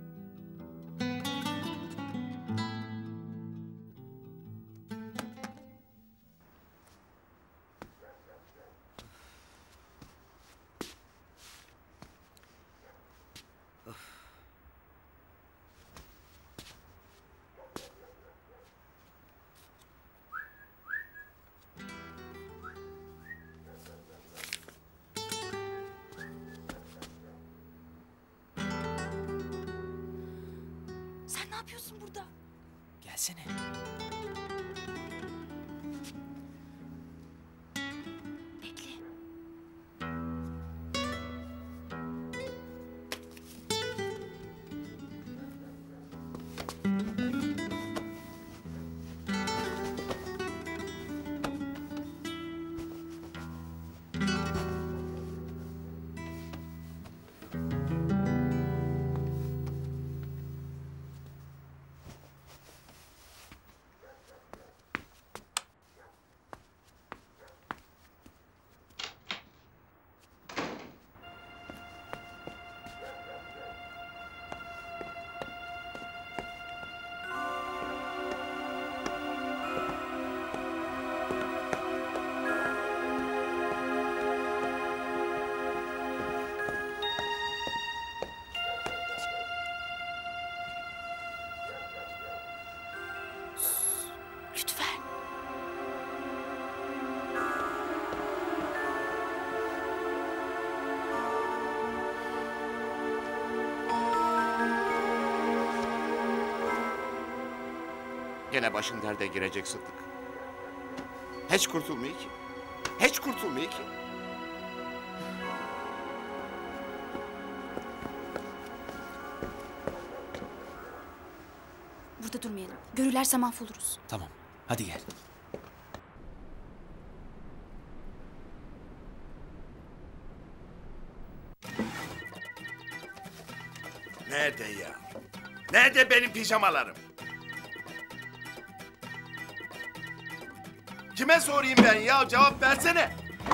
Sen ne yapıyorsun burada? Gelsene. Bekle. Lütfen. Gene başın derde girecek Sıddık. Hiç kurtulmuyor ki. Hiç kurtulmuyor ki. Burada durmayalım. Görürlerse mahvoluruz. Tamam. Hadi gel. Nerede ya? Nerede benim pijamalarım? Kime sorayım ben ya? Cevap versene.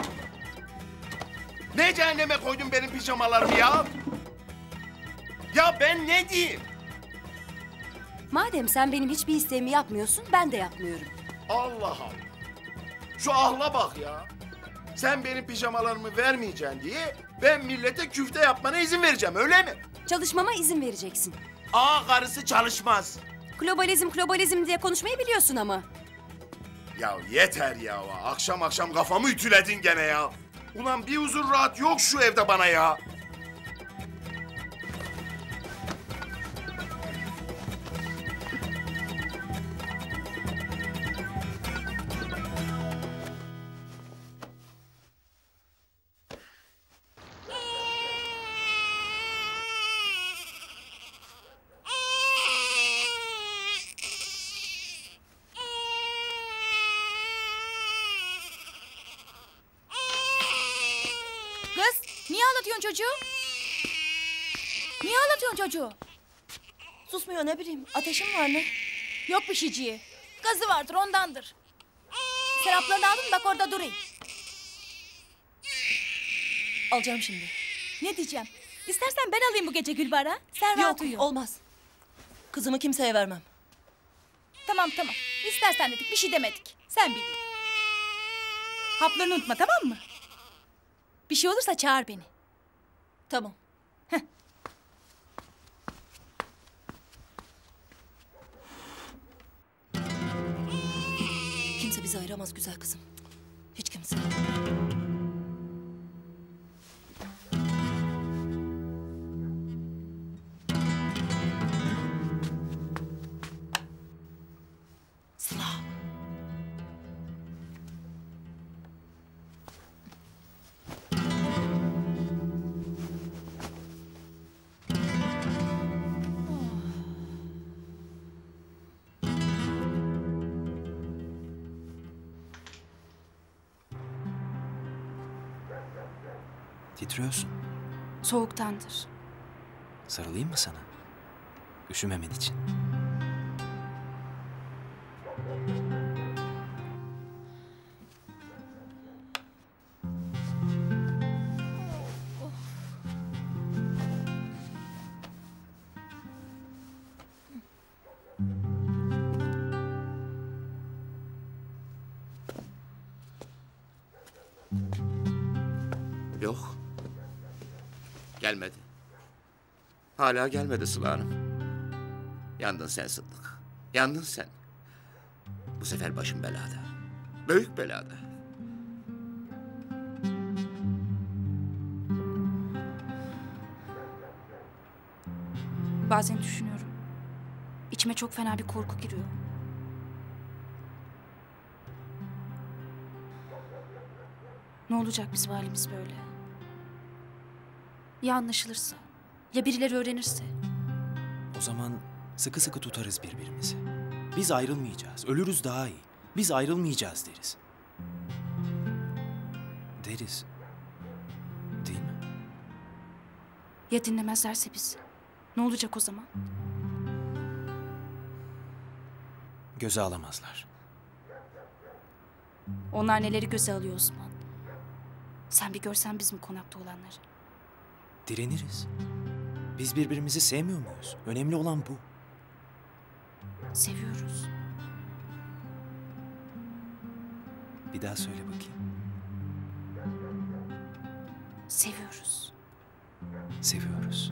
Ne cehenneme koydun benim pijamalarımı ya? Ya ben ne diyeyim? Madem sen benim hiçbir isteğimi yapmıyorsun, ben de yapmıyorum. Allah Allah. Şu ahla bak ya. Sen benim pijamalarımı vermeyeceksin diye ben millete küfte yapmana izin vereceğim, öyle mi? Çalışmama izin vereceksin. Ağa karısı çalışmaz. Globalizm diye konuşmayı biliyorsun ama. Ya yeter ya. Akşam akşam kafamı ütüledin gene ya. Ulan bir huzur rahat yok şu evde bana ya. Kız, niye ağlatıyorsun çocuğu? Niye ağlatıyorsun çocuğu? Susmuyor, ne bileyim. Ateşim var ne? Yok bir şeyciği. Gazı vardır, ondandır. Seraplarını aldın, bak orada durayım. Alacağım şimdi. Ne diyeceğim? İstersen ben alayım bu gece Gülbar'a. Sen rahat uyu. Yok, olmaz. Kızımı kimseye vermem. Tamam. İstersen dedik, bir şey demedik. Sen bil. Haplarını unutma, tamam mı? Bir şey olursa çağır beni. Tamam. Kimse bizi ayıramaz güzel kızım. Hiç kimse. Sıla. Titriyorsun. Soğuktandır. Sarılayım mı sana? Üşümemen için. Yok. Gelmedi. Hala gelmedi Sıla Hanım. Yandın sen Sıddık. Yandın sen. Bu sefer başım belada. Büyük belada. Bazen düşünüyorum. İçime çok fena bir korku giriyor. Ne olacak bizim halimiz böyle? Ya anlaşılırsa? Ya birileri öğrenirse? O zaman sıkı sıkı tutarız birbirimizi. Biz ayrılmayacağız. Ölürüz daha iyi. Biz ayrılmayacağız deriz. Deriz. Değil mi? Ya dinlemezlerse bizi? Ne olacak o zaman? Göze alamazlar. Onlar neleri göze alıyor Osman? Sen bir görsen bizim konakta olanları. Direniriz. Biz birbirimizi sevmiyor muyuz? Önemli olan bu. Seviyoruz. Bir daha söyle bakayım. Seviyoruz. Seviyoruz.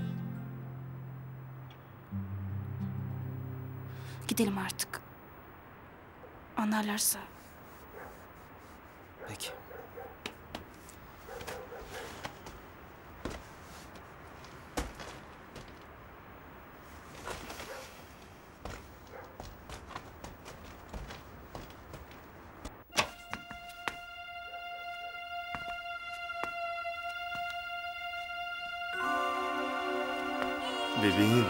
Gidelim artık. Anlarlarsa. Peki. Bebeğim.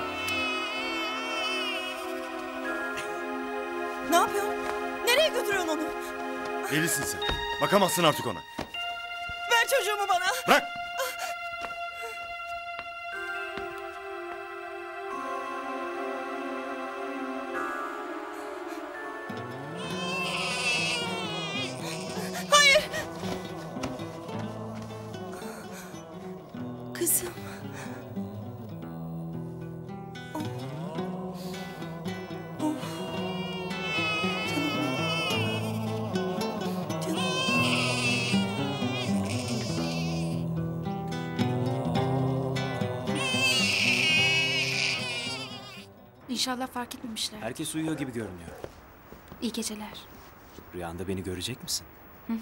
Ne yapıyorsun? Nereye götürüyorsun onu? Delisin sen. Bakamazsın artık ona. Ver çocuğumu bana. Bırak. Hayır. Kızım. İnşallah fark etmemişler. Herkes uyuyor gibi görünüyor. İyi geceler. Rüyanda beni görecek misin? Hı hı.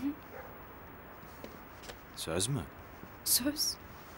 Söz mü? Söz.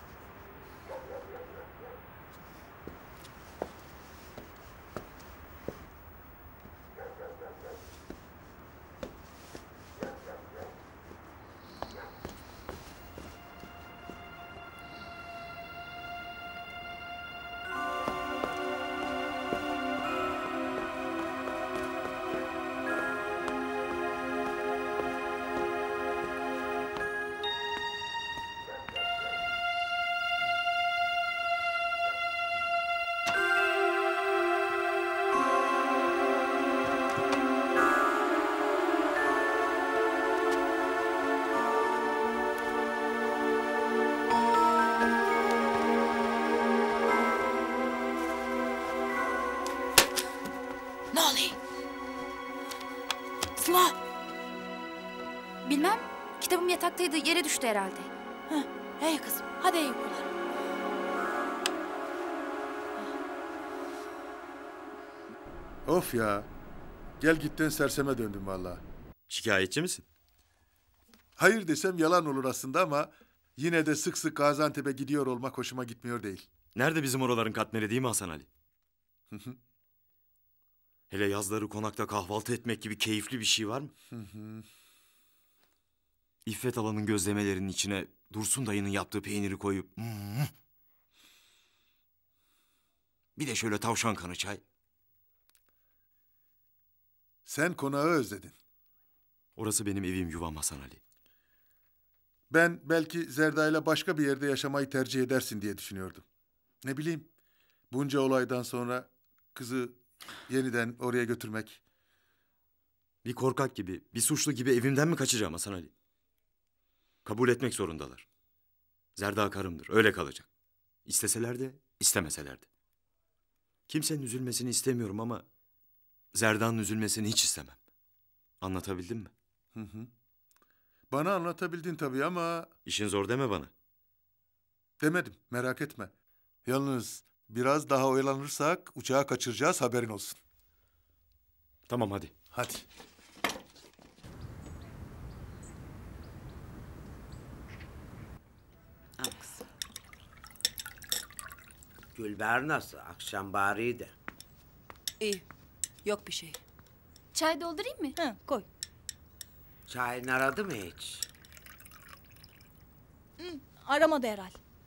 Ne oluyor? Sıla. Bilmem. Kitabım yataktaydı. Yere düştü herhalde. Hey kızım. Hadi iyi uykular. Of ya. Gel gitten serseme döndüm vallahi. Şikayetçi misin? Hayır desem yalan olur aslında ama yine de sık sık Gaziantep'e gidiyor olmak hoşuma gitmiyor değil. Nerede bizim oraların katmeri değil mi Hasan Ali? Hele yazları konakta kahvaltı etmek gibi keyifli bir şey var mı? İffet Alan'ın gözlemelerinin içine Dursun dayının yaptığı peyniri koyup... Bir de şöyle tavşan kanı çay. Sen konağı özledin. Orası benim evim, yuvam Hasan Ali. Ben belki Zerda'yla başka bir yerde yaşamayı tercih edersin diye düşünüyordum. Ne bileyim, bunca olaydan sonra kızı yeniden oraya götürmek. Bir korkak gibi, bir suçlu gibi evimden mi kaçacağım Hasan Ali? Kabul etmek zorundalar. Zerda karımdır, öyle kalacak. İsteseler de, istemeseler de. Kimsenin üzülmesini istemiyorum ama... Zerda'nın üzülmesini hiç istemem. Anlatabildim mi? Bana anlatabildin tabii ama... İşin zor deme bana. Demedim, merak etme. Yalnız biraz daha oyalanırsak uçağı kaçıracağız, haberin olsun. Tamam hadi. Hadi. Al kızım. Gülber nasıl? Akşam bariydi. İyi. Yok bir şey. Çay doldurayım mı? Hı, koy. Şahin aradı mı hiç? Aramadı herhal.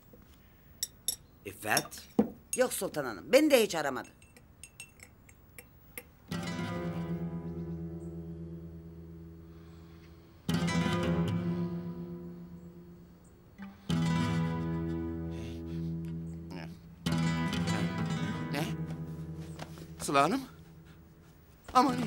İffet? Yok Sultan Hanım, beni de hiç aramadı. Ne? Sıla Hanım? Aman.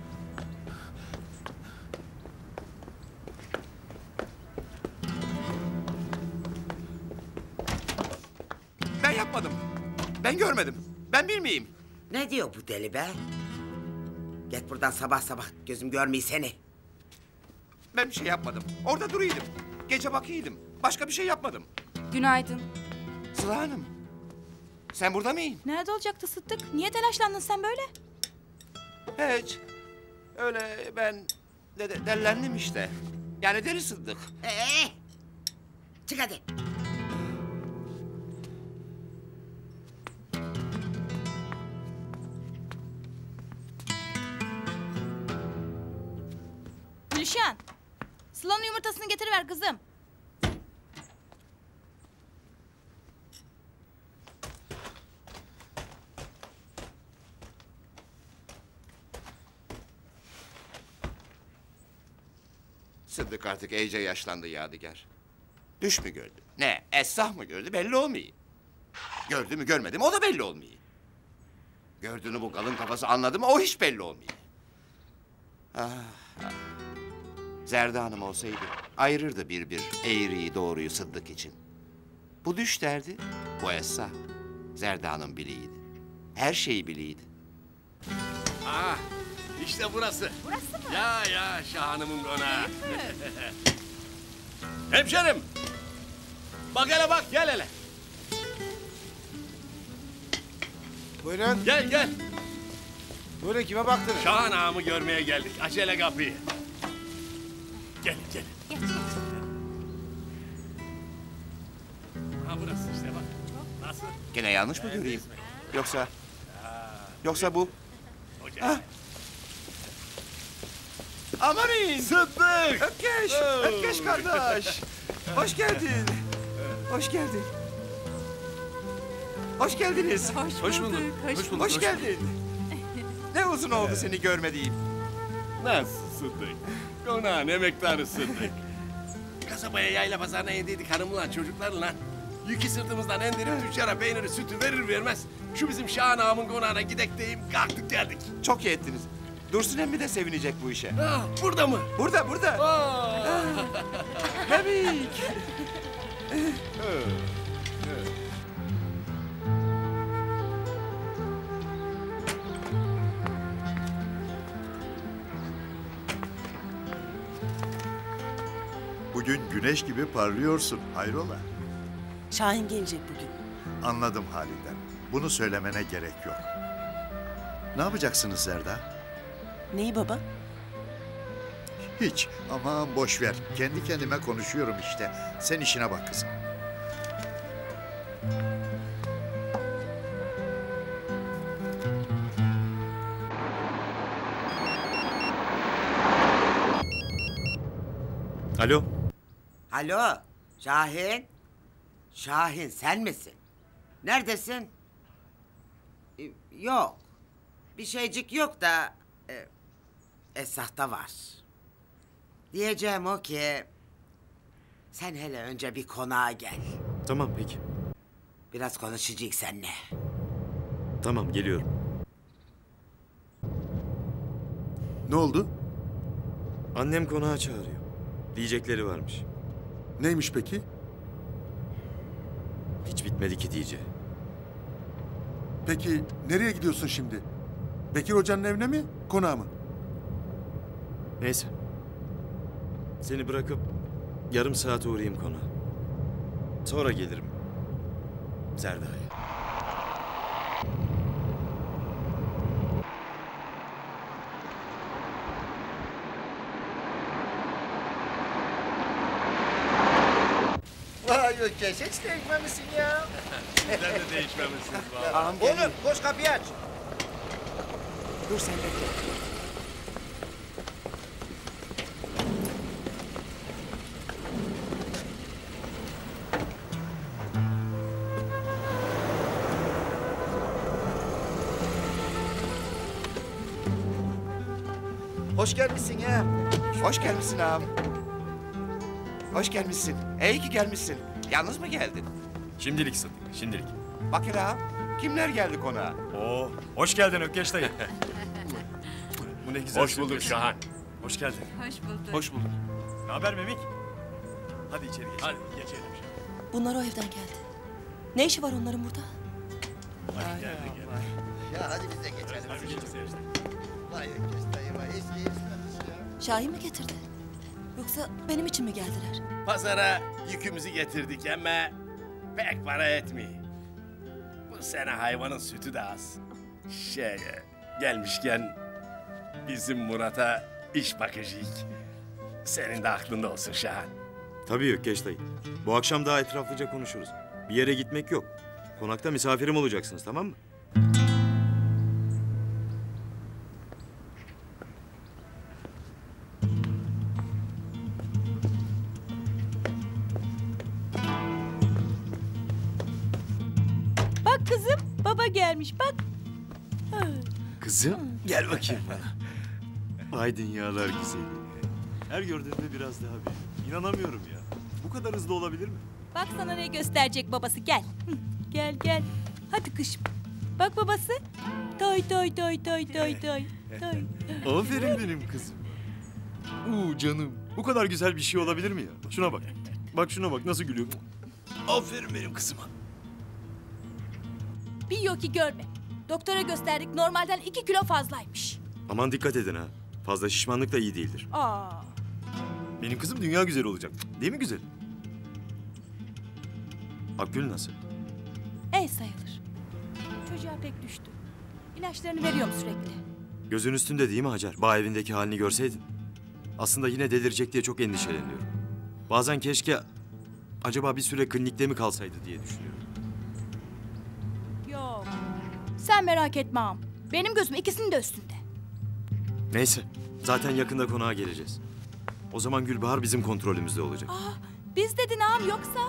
Ben yapmadım. Ben görmedim. Ben bilmeyeyim. Ne diyor bu deli be? Git buradan sabah sabah, gözüm görmeyi seni. Ben bir şey yapmadım. Orada duruyordum. Gece bakıyordum. Başka bir şey yapmadım. Günaydın. Sıla Hanım. Sen burada mıydın? Nerede olacaktı Sıddık? Niye telaşlandın sen böyle? Hiç. Öyle ben dellendim işte. Yani deli Sıddık. Çık hadi. Gülşen. Sıla'nın yumurtasını getiriver kızım. Sıddık artık iyice yaşlandı Yadigar. Düş mü gördü? Ne? Esrah mı gördü? Belli olmuyor. Gördü mü görmedi mi o da belli olmuyor. Gördüğünü bu kalın kafası anladı mı o hiç belli olmuyor. Ah, ah. Zerda Hanım olsaydı ayırırdı bir eğriyi doğruyu Sıddık için. Bu düş derdi, bu Esrah. Zerda Hanım biliydi. Her şeyi biliydi. Ah, işte burası. Burası mı? Ya Şahanımın konağı. Hemşerim. Bak hele bak gel hele. Buyurun. Gel. Buyurun, kime baktınız? Şahan ağamı görmeye geldik. Aç hele kapıyı. Gel. Ha burası işte bak. Nasıl? Gene yanlış mı göreyim? Yoksa bu? Ah. Amanın! Sıddık! Ökkeş kardeş! Hoş geldin! Hoş geldin! Hoş geldiniz! Hoş bulduk. Hoş geldin! Ne uzun oldu seni görmediğim. Nasıl Sıddık? Konağın emektarı Sıddık. Kasabaya yayla pazarına indiydik hanımla çocuklarla. Yükü sırtımızdan indirip tüccara peyniri sütü verir vermez. Şu bizim Şahan ağamın konağına gidek deyim kalktık geldik. Çok iyi ettiniz. Dursun emmi de sevinecek bu işe. Ah, burada mı? Burada. Hemik. Bugün güneş gibi parlıyorsun. Hayrola? Şahin gelecek bugün. Anladım halinden. Bunu söylemene gerek yok. Ne yapacaksınız Zerda? Neyi baba? Hiç. Aman boş ver. Kendi kendime konuşuyorum işte. Sen işine bak kızım. Alo. Alo, Şahin. Şahin sen misin? Neredesin? Yok. Bir şeycik yok da Esrah'ta var. Diyeceğim o ki sen hele önce bir konağa gel. Tamam peki. Biraz konuşacağız seninle. Tamam geliyorum. Ne oldu? Annem konağa çağırıyor. Diyecekleri varmış. Neymiş peki? Hiç bitmedi ki diye. Peki nereye gidiyorsun şimdi? Bekir Hoca'nın evine mi, konağa mı? Neyse. Seni bırakıp yarım saat uğrayayım konağa. Sonra gelirim. Zerda'yı. Vay Ökkeş, hiç değişmemişsin ya. Sizler de değişmemişsiniz vallahi. Ağam oğlum, koş kapıyı aç. Dur sen bekle. Hoş gelmişsin ya. Hoş gelmişsin ağam. Hoş gelmişsin. İyi ki gelmişsin. Yalnız mı geldin? Şimdilik Sıddık, şimdilik. Bakın ağam, kimler geldi konağa? Oo, hoş geldin Ökkeş dayı. Bu ne güzel Hoş bulduk sürpriz. Şahan. Hoş geldin. Hoş bulduk. Hoş bulduk. Ne haber Memik? Hadi içeri geçelim. Hadi geçelim. Bunlar o evden geldi. Ne işi var onların burada? Hadi gel. Ya hadi biz de geçelim. Hadi geçelim. Vay Ökkeş dayı vay, hiç değişmemiş ya. Şahin mi getirdi? Yoksa benim için mi geldiler? Pazara yükümüzü getirdik ama pek para etmiyor. Bu sene hayvanın sütü de az. Gelmişken bizim Murat'a iş bakacağız. Senin de aklında olsun Şahan. Tabii Ökkeş dayı. Bu akşam daha etraflıca konuşuruz. Bir yere gitmek yok. Konakta misafirim olacaksınız, tamam mı? Bak kızım, baba gelmiş bak. Kızım, gel bakayım bana. Ay dünyalar güzeli. Her gördüğümde biraz daha büyük. İnanamıyorum ya. Bu kadar hızlı olabilir mi? Bak sana ne gösterecek babası, gel. Hı, gel gel. Hadi kışım. Bak babası. Toy toy toy toy toy toy. Toy. Aferin benim kızım. Canım. Bu kadar güzel bir şey olabilir mi ya? Şuna bak. Bak şuna bak nasıl gülüyor. Aferin benim kızıma. Bir yok ki görme. Doktora gösterdik, normalden 2 kilo fazlaymış. Aman dikkat edin ha. Fazla şişmanlık da iyi değildir. Aa. Benim kızım dünya güzeli olacak. Değil mi güzel? Akgül nasıl? Sayılır. Çocuğa pek düştü. İlaçlarını veriyorum sürekli. Gözün üstünde değil mi Hacer? Bağ evindeki halini görseydin. Aslında yine delirecek diye çok endişeleniyorum. Bazen keşke acaba bir süre klinikte mi kalsaydı diye düşünüyorum. Yok. Sen merak etme ağam. Benim gözüm ikisinin de üstünde. Neyse. Zaten yakında konağa geleceğiz. O zaman Gülbahar bizim kontrolümüzde olacak. Biz dedin ağam yoksa.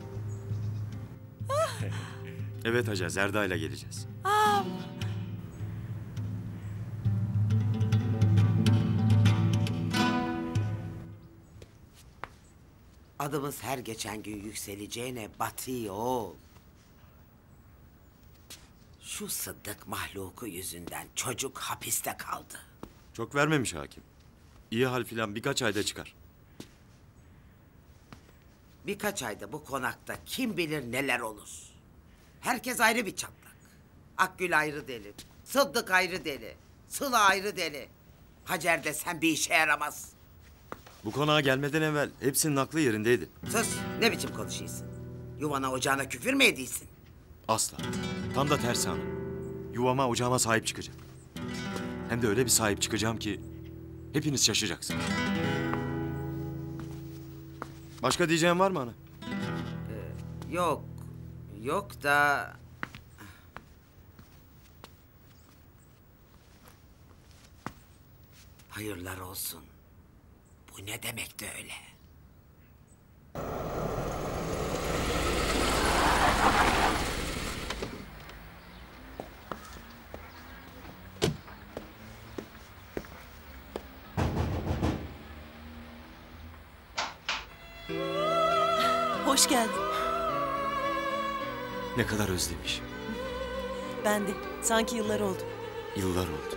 Evet Hacer, Zerda ile geleceğiz. Ağam. Adımız her geçen gün yükseleceğine batıyor oğul. Şu Sıddık mahluku yüzünden çocuk hapiste kaldı. Çok vermemiş hakim. İyi hal filan birkaç ayda çıkar. Birkaç ayda bu konakta kim bilir neler olur. Herkes ayrı bir çatlak. Akgül ayrı deli, Sıddık ayrı deli, Sıla ayrı deli. Hacer de sen bir işe yaramaz. Bu konağa gelmeden evvel hepsinin aklı yerindeydi. Sus, ne biçim konuşuyorsun? Yuvana ocağına küfür mü ediyorsun? Asla. Tam da tersi hanım. Yuvama, ocağıma sahip çıkacağım. Hem de öyle bir sahip çıkacağım ki hepiniz şaşacaksınız. Başka diyeceğin var mı ana? Yok, yok da... Hayırlar olsun. Bu ne demekti öyle? Hoş geldin. Ne kadar özlemiş. Ben de. Sanki yıllar oldu. Yıllar oldu.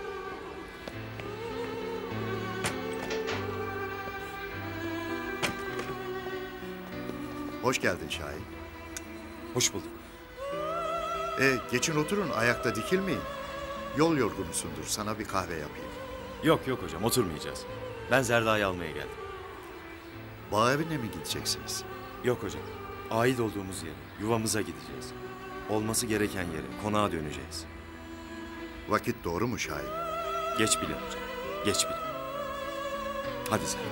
Hoş geldin Şahin. Hoş bulduk. Geçin oturun, ayakta dikilmeyin. Yol yorgunusundur, sana bir kahve yapayım. Yok yok hocam, oturmayacağız. Ben Zerda'yı almaya geldim. Bağ evine mi gideceksiniz? Yok hocam, ait olduğumuz yere, yuvamıza gideceğiz. Olması gereken yere, konağa döneceğiz. Vakit doğru mu Şahin? Geç bile hocam, geç bile. Hadi sen.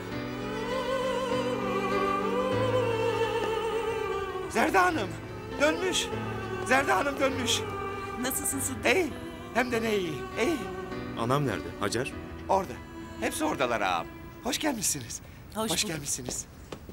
Zerda Hanım dönmüş. Zerda Hanım dönmüş. Nasılsın Sultan? İyi. Hem de ne iyi. İyi. Anam nerede? Hacer? Orada. Hepsi oradalar ağam. Hoş gelmişsiniz. Hoş bulduk. gelmişsiniz.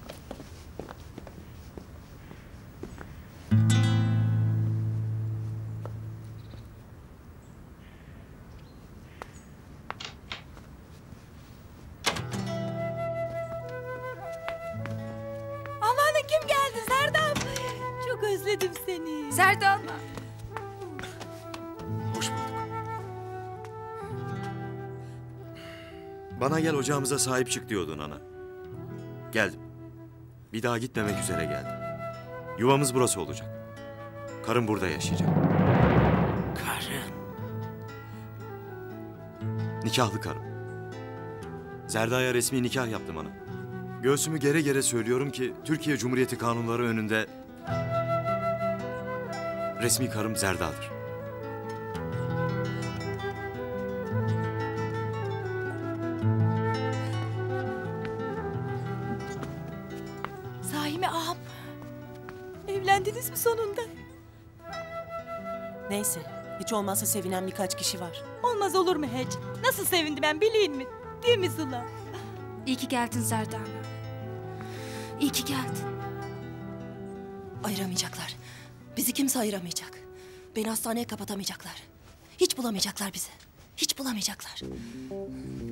Amanın kim geldi Serdam? Çok özledim seni. Serdal. Hoş bulduk. Bana gel ocağımıza sahip çık diyordun ana. Geldim. Bir daha gitmemek üzere geldim. Yuvamız burası olacak. Karım burada yaşayacak. Karın. Nikahlı karım. Zerda'ya resmi nikah yaptım ana. Göğsümü gere gere söylüyorum ki Türkiye Cumhuriyeti kanunları önünde resmi karım Zerda'dır. Sahi mi ağam? Evlendiniz mi sonunda? Neyse, hiç olmazsa sevinen birkaç kişi var. Olmaz olur mu hiç? Nasıl sevindim ben bileyim mi? Değil mi Sıla? İyi ki geldin Zerda Ana. İyi ki geldin. Ayıramayacaklar. Bizi kimse ayıramayacak. Beni hastaneye kapatamayacaklar. Hiç bulamayacaklar bizi. Hiç bulamayacaklar.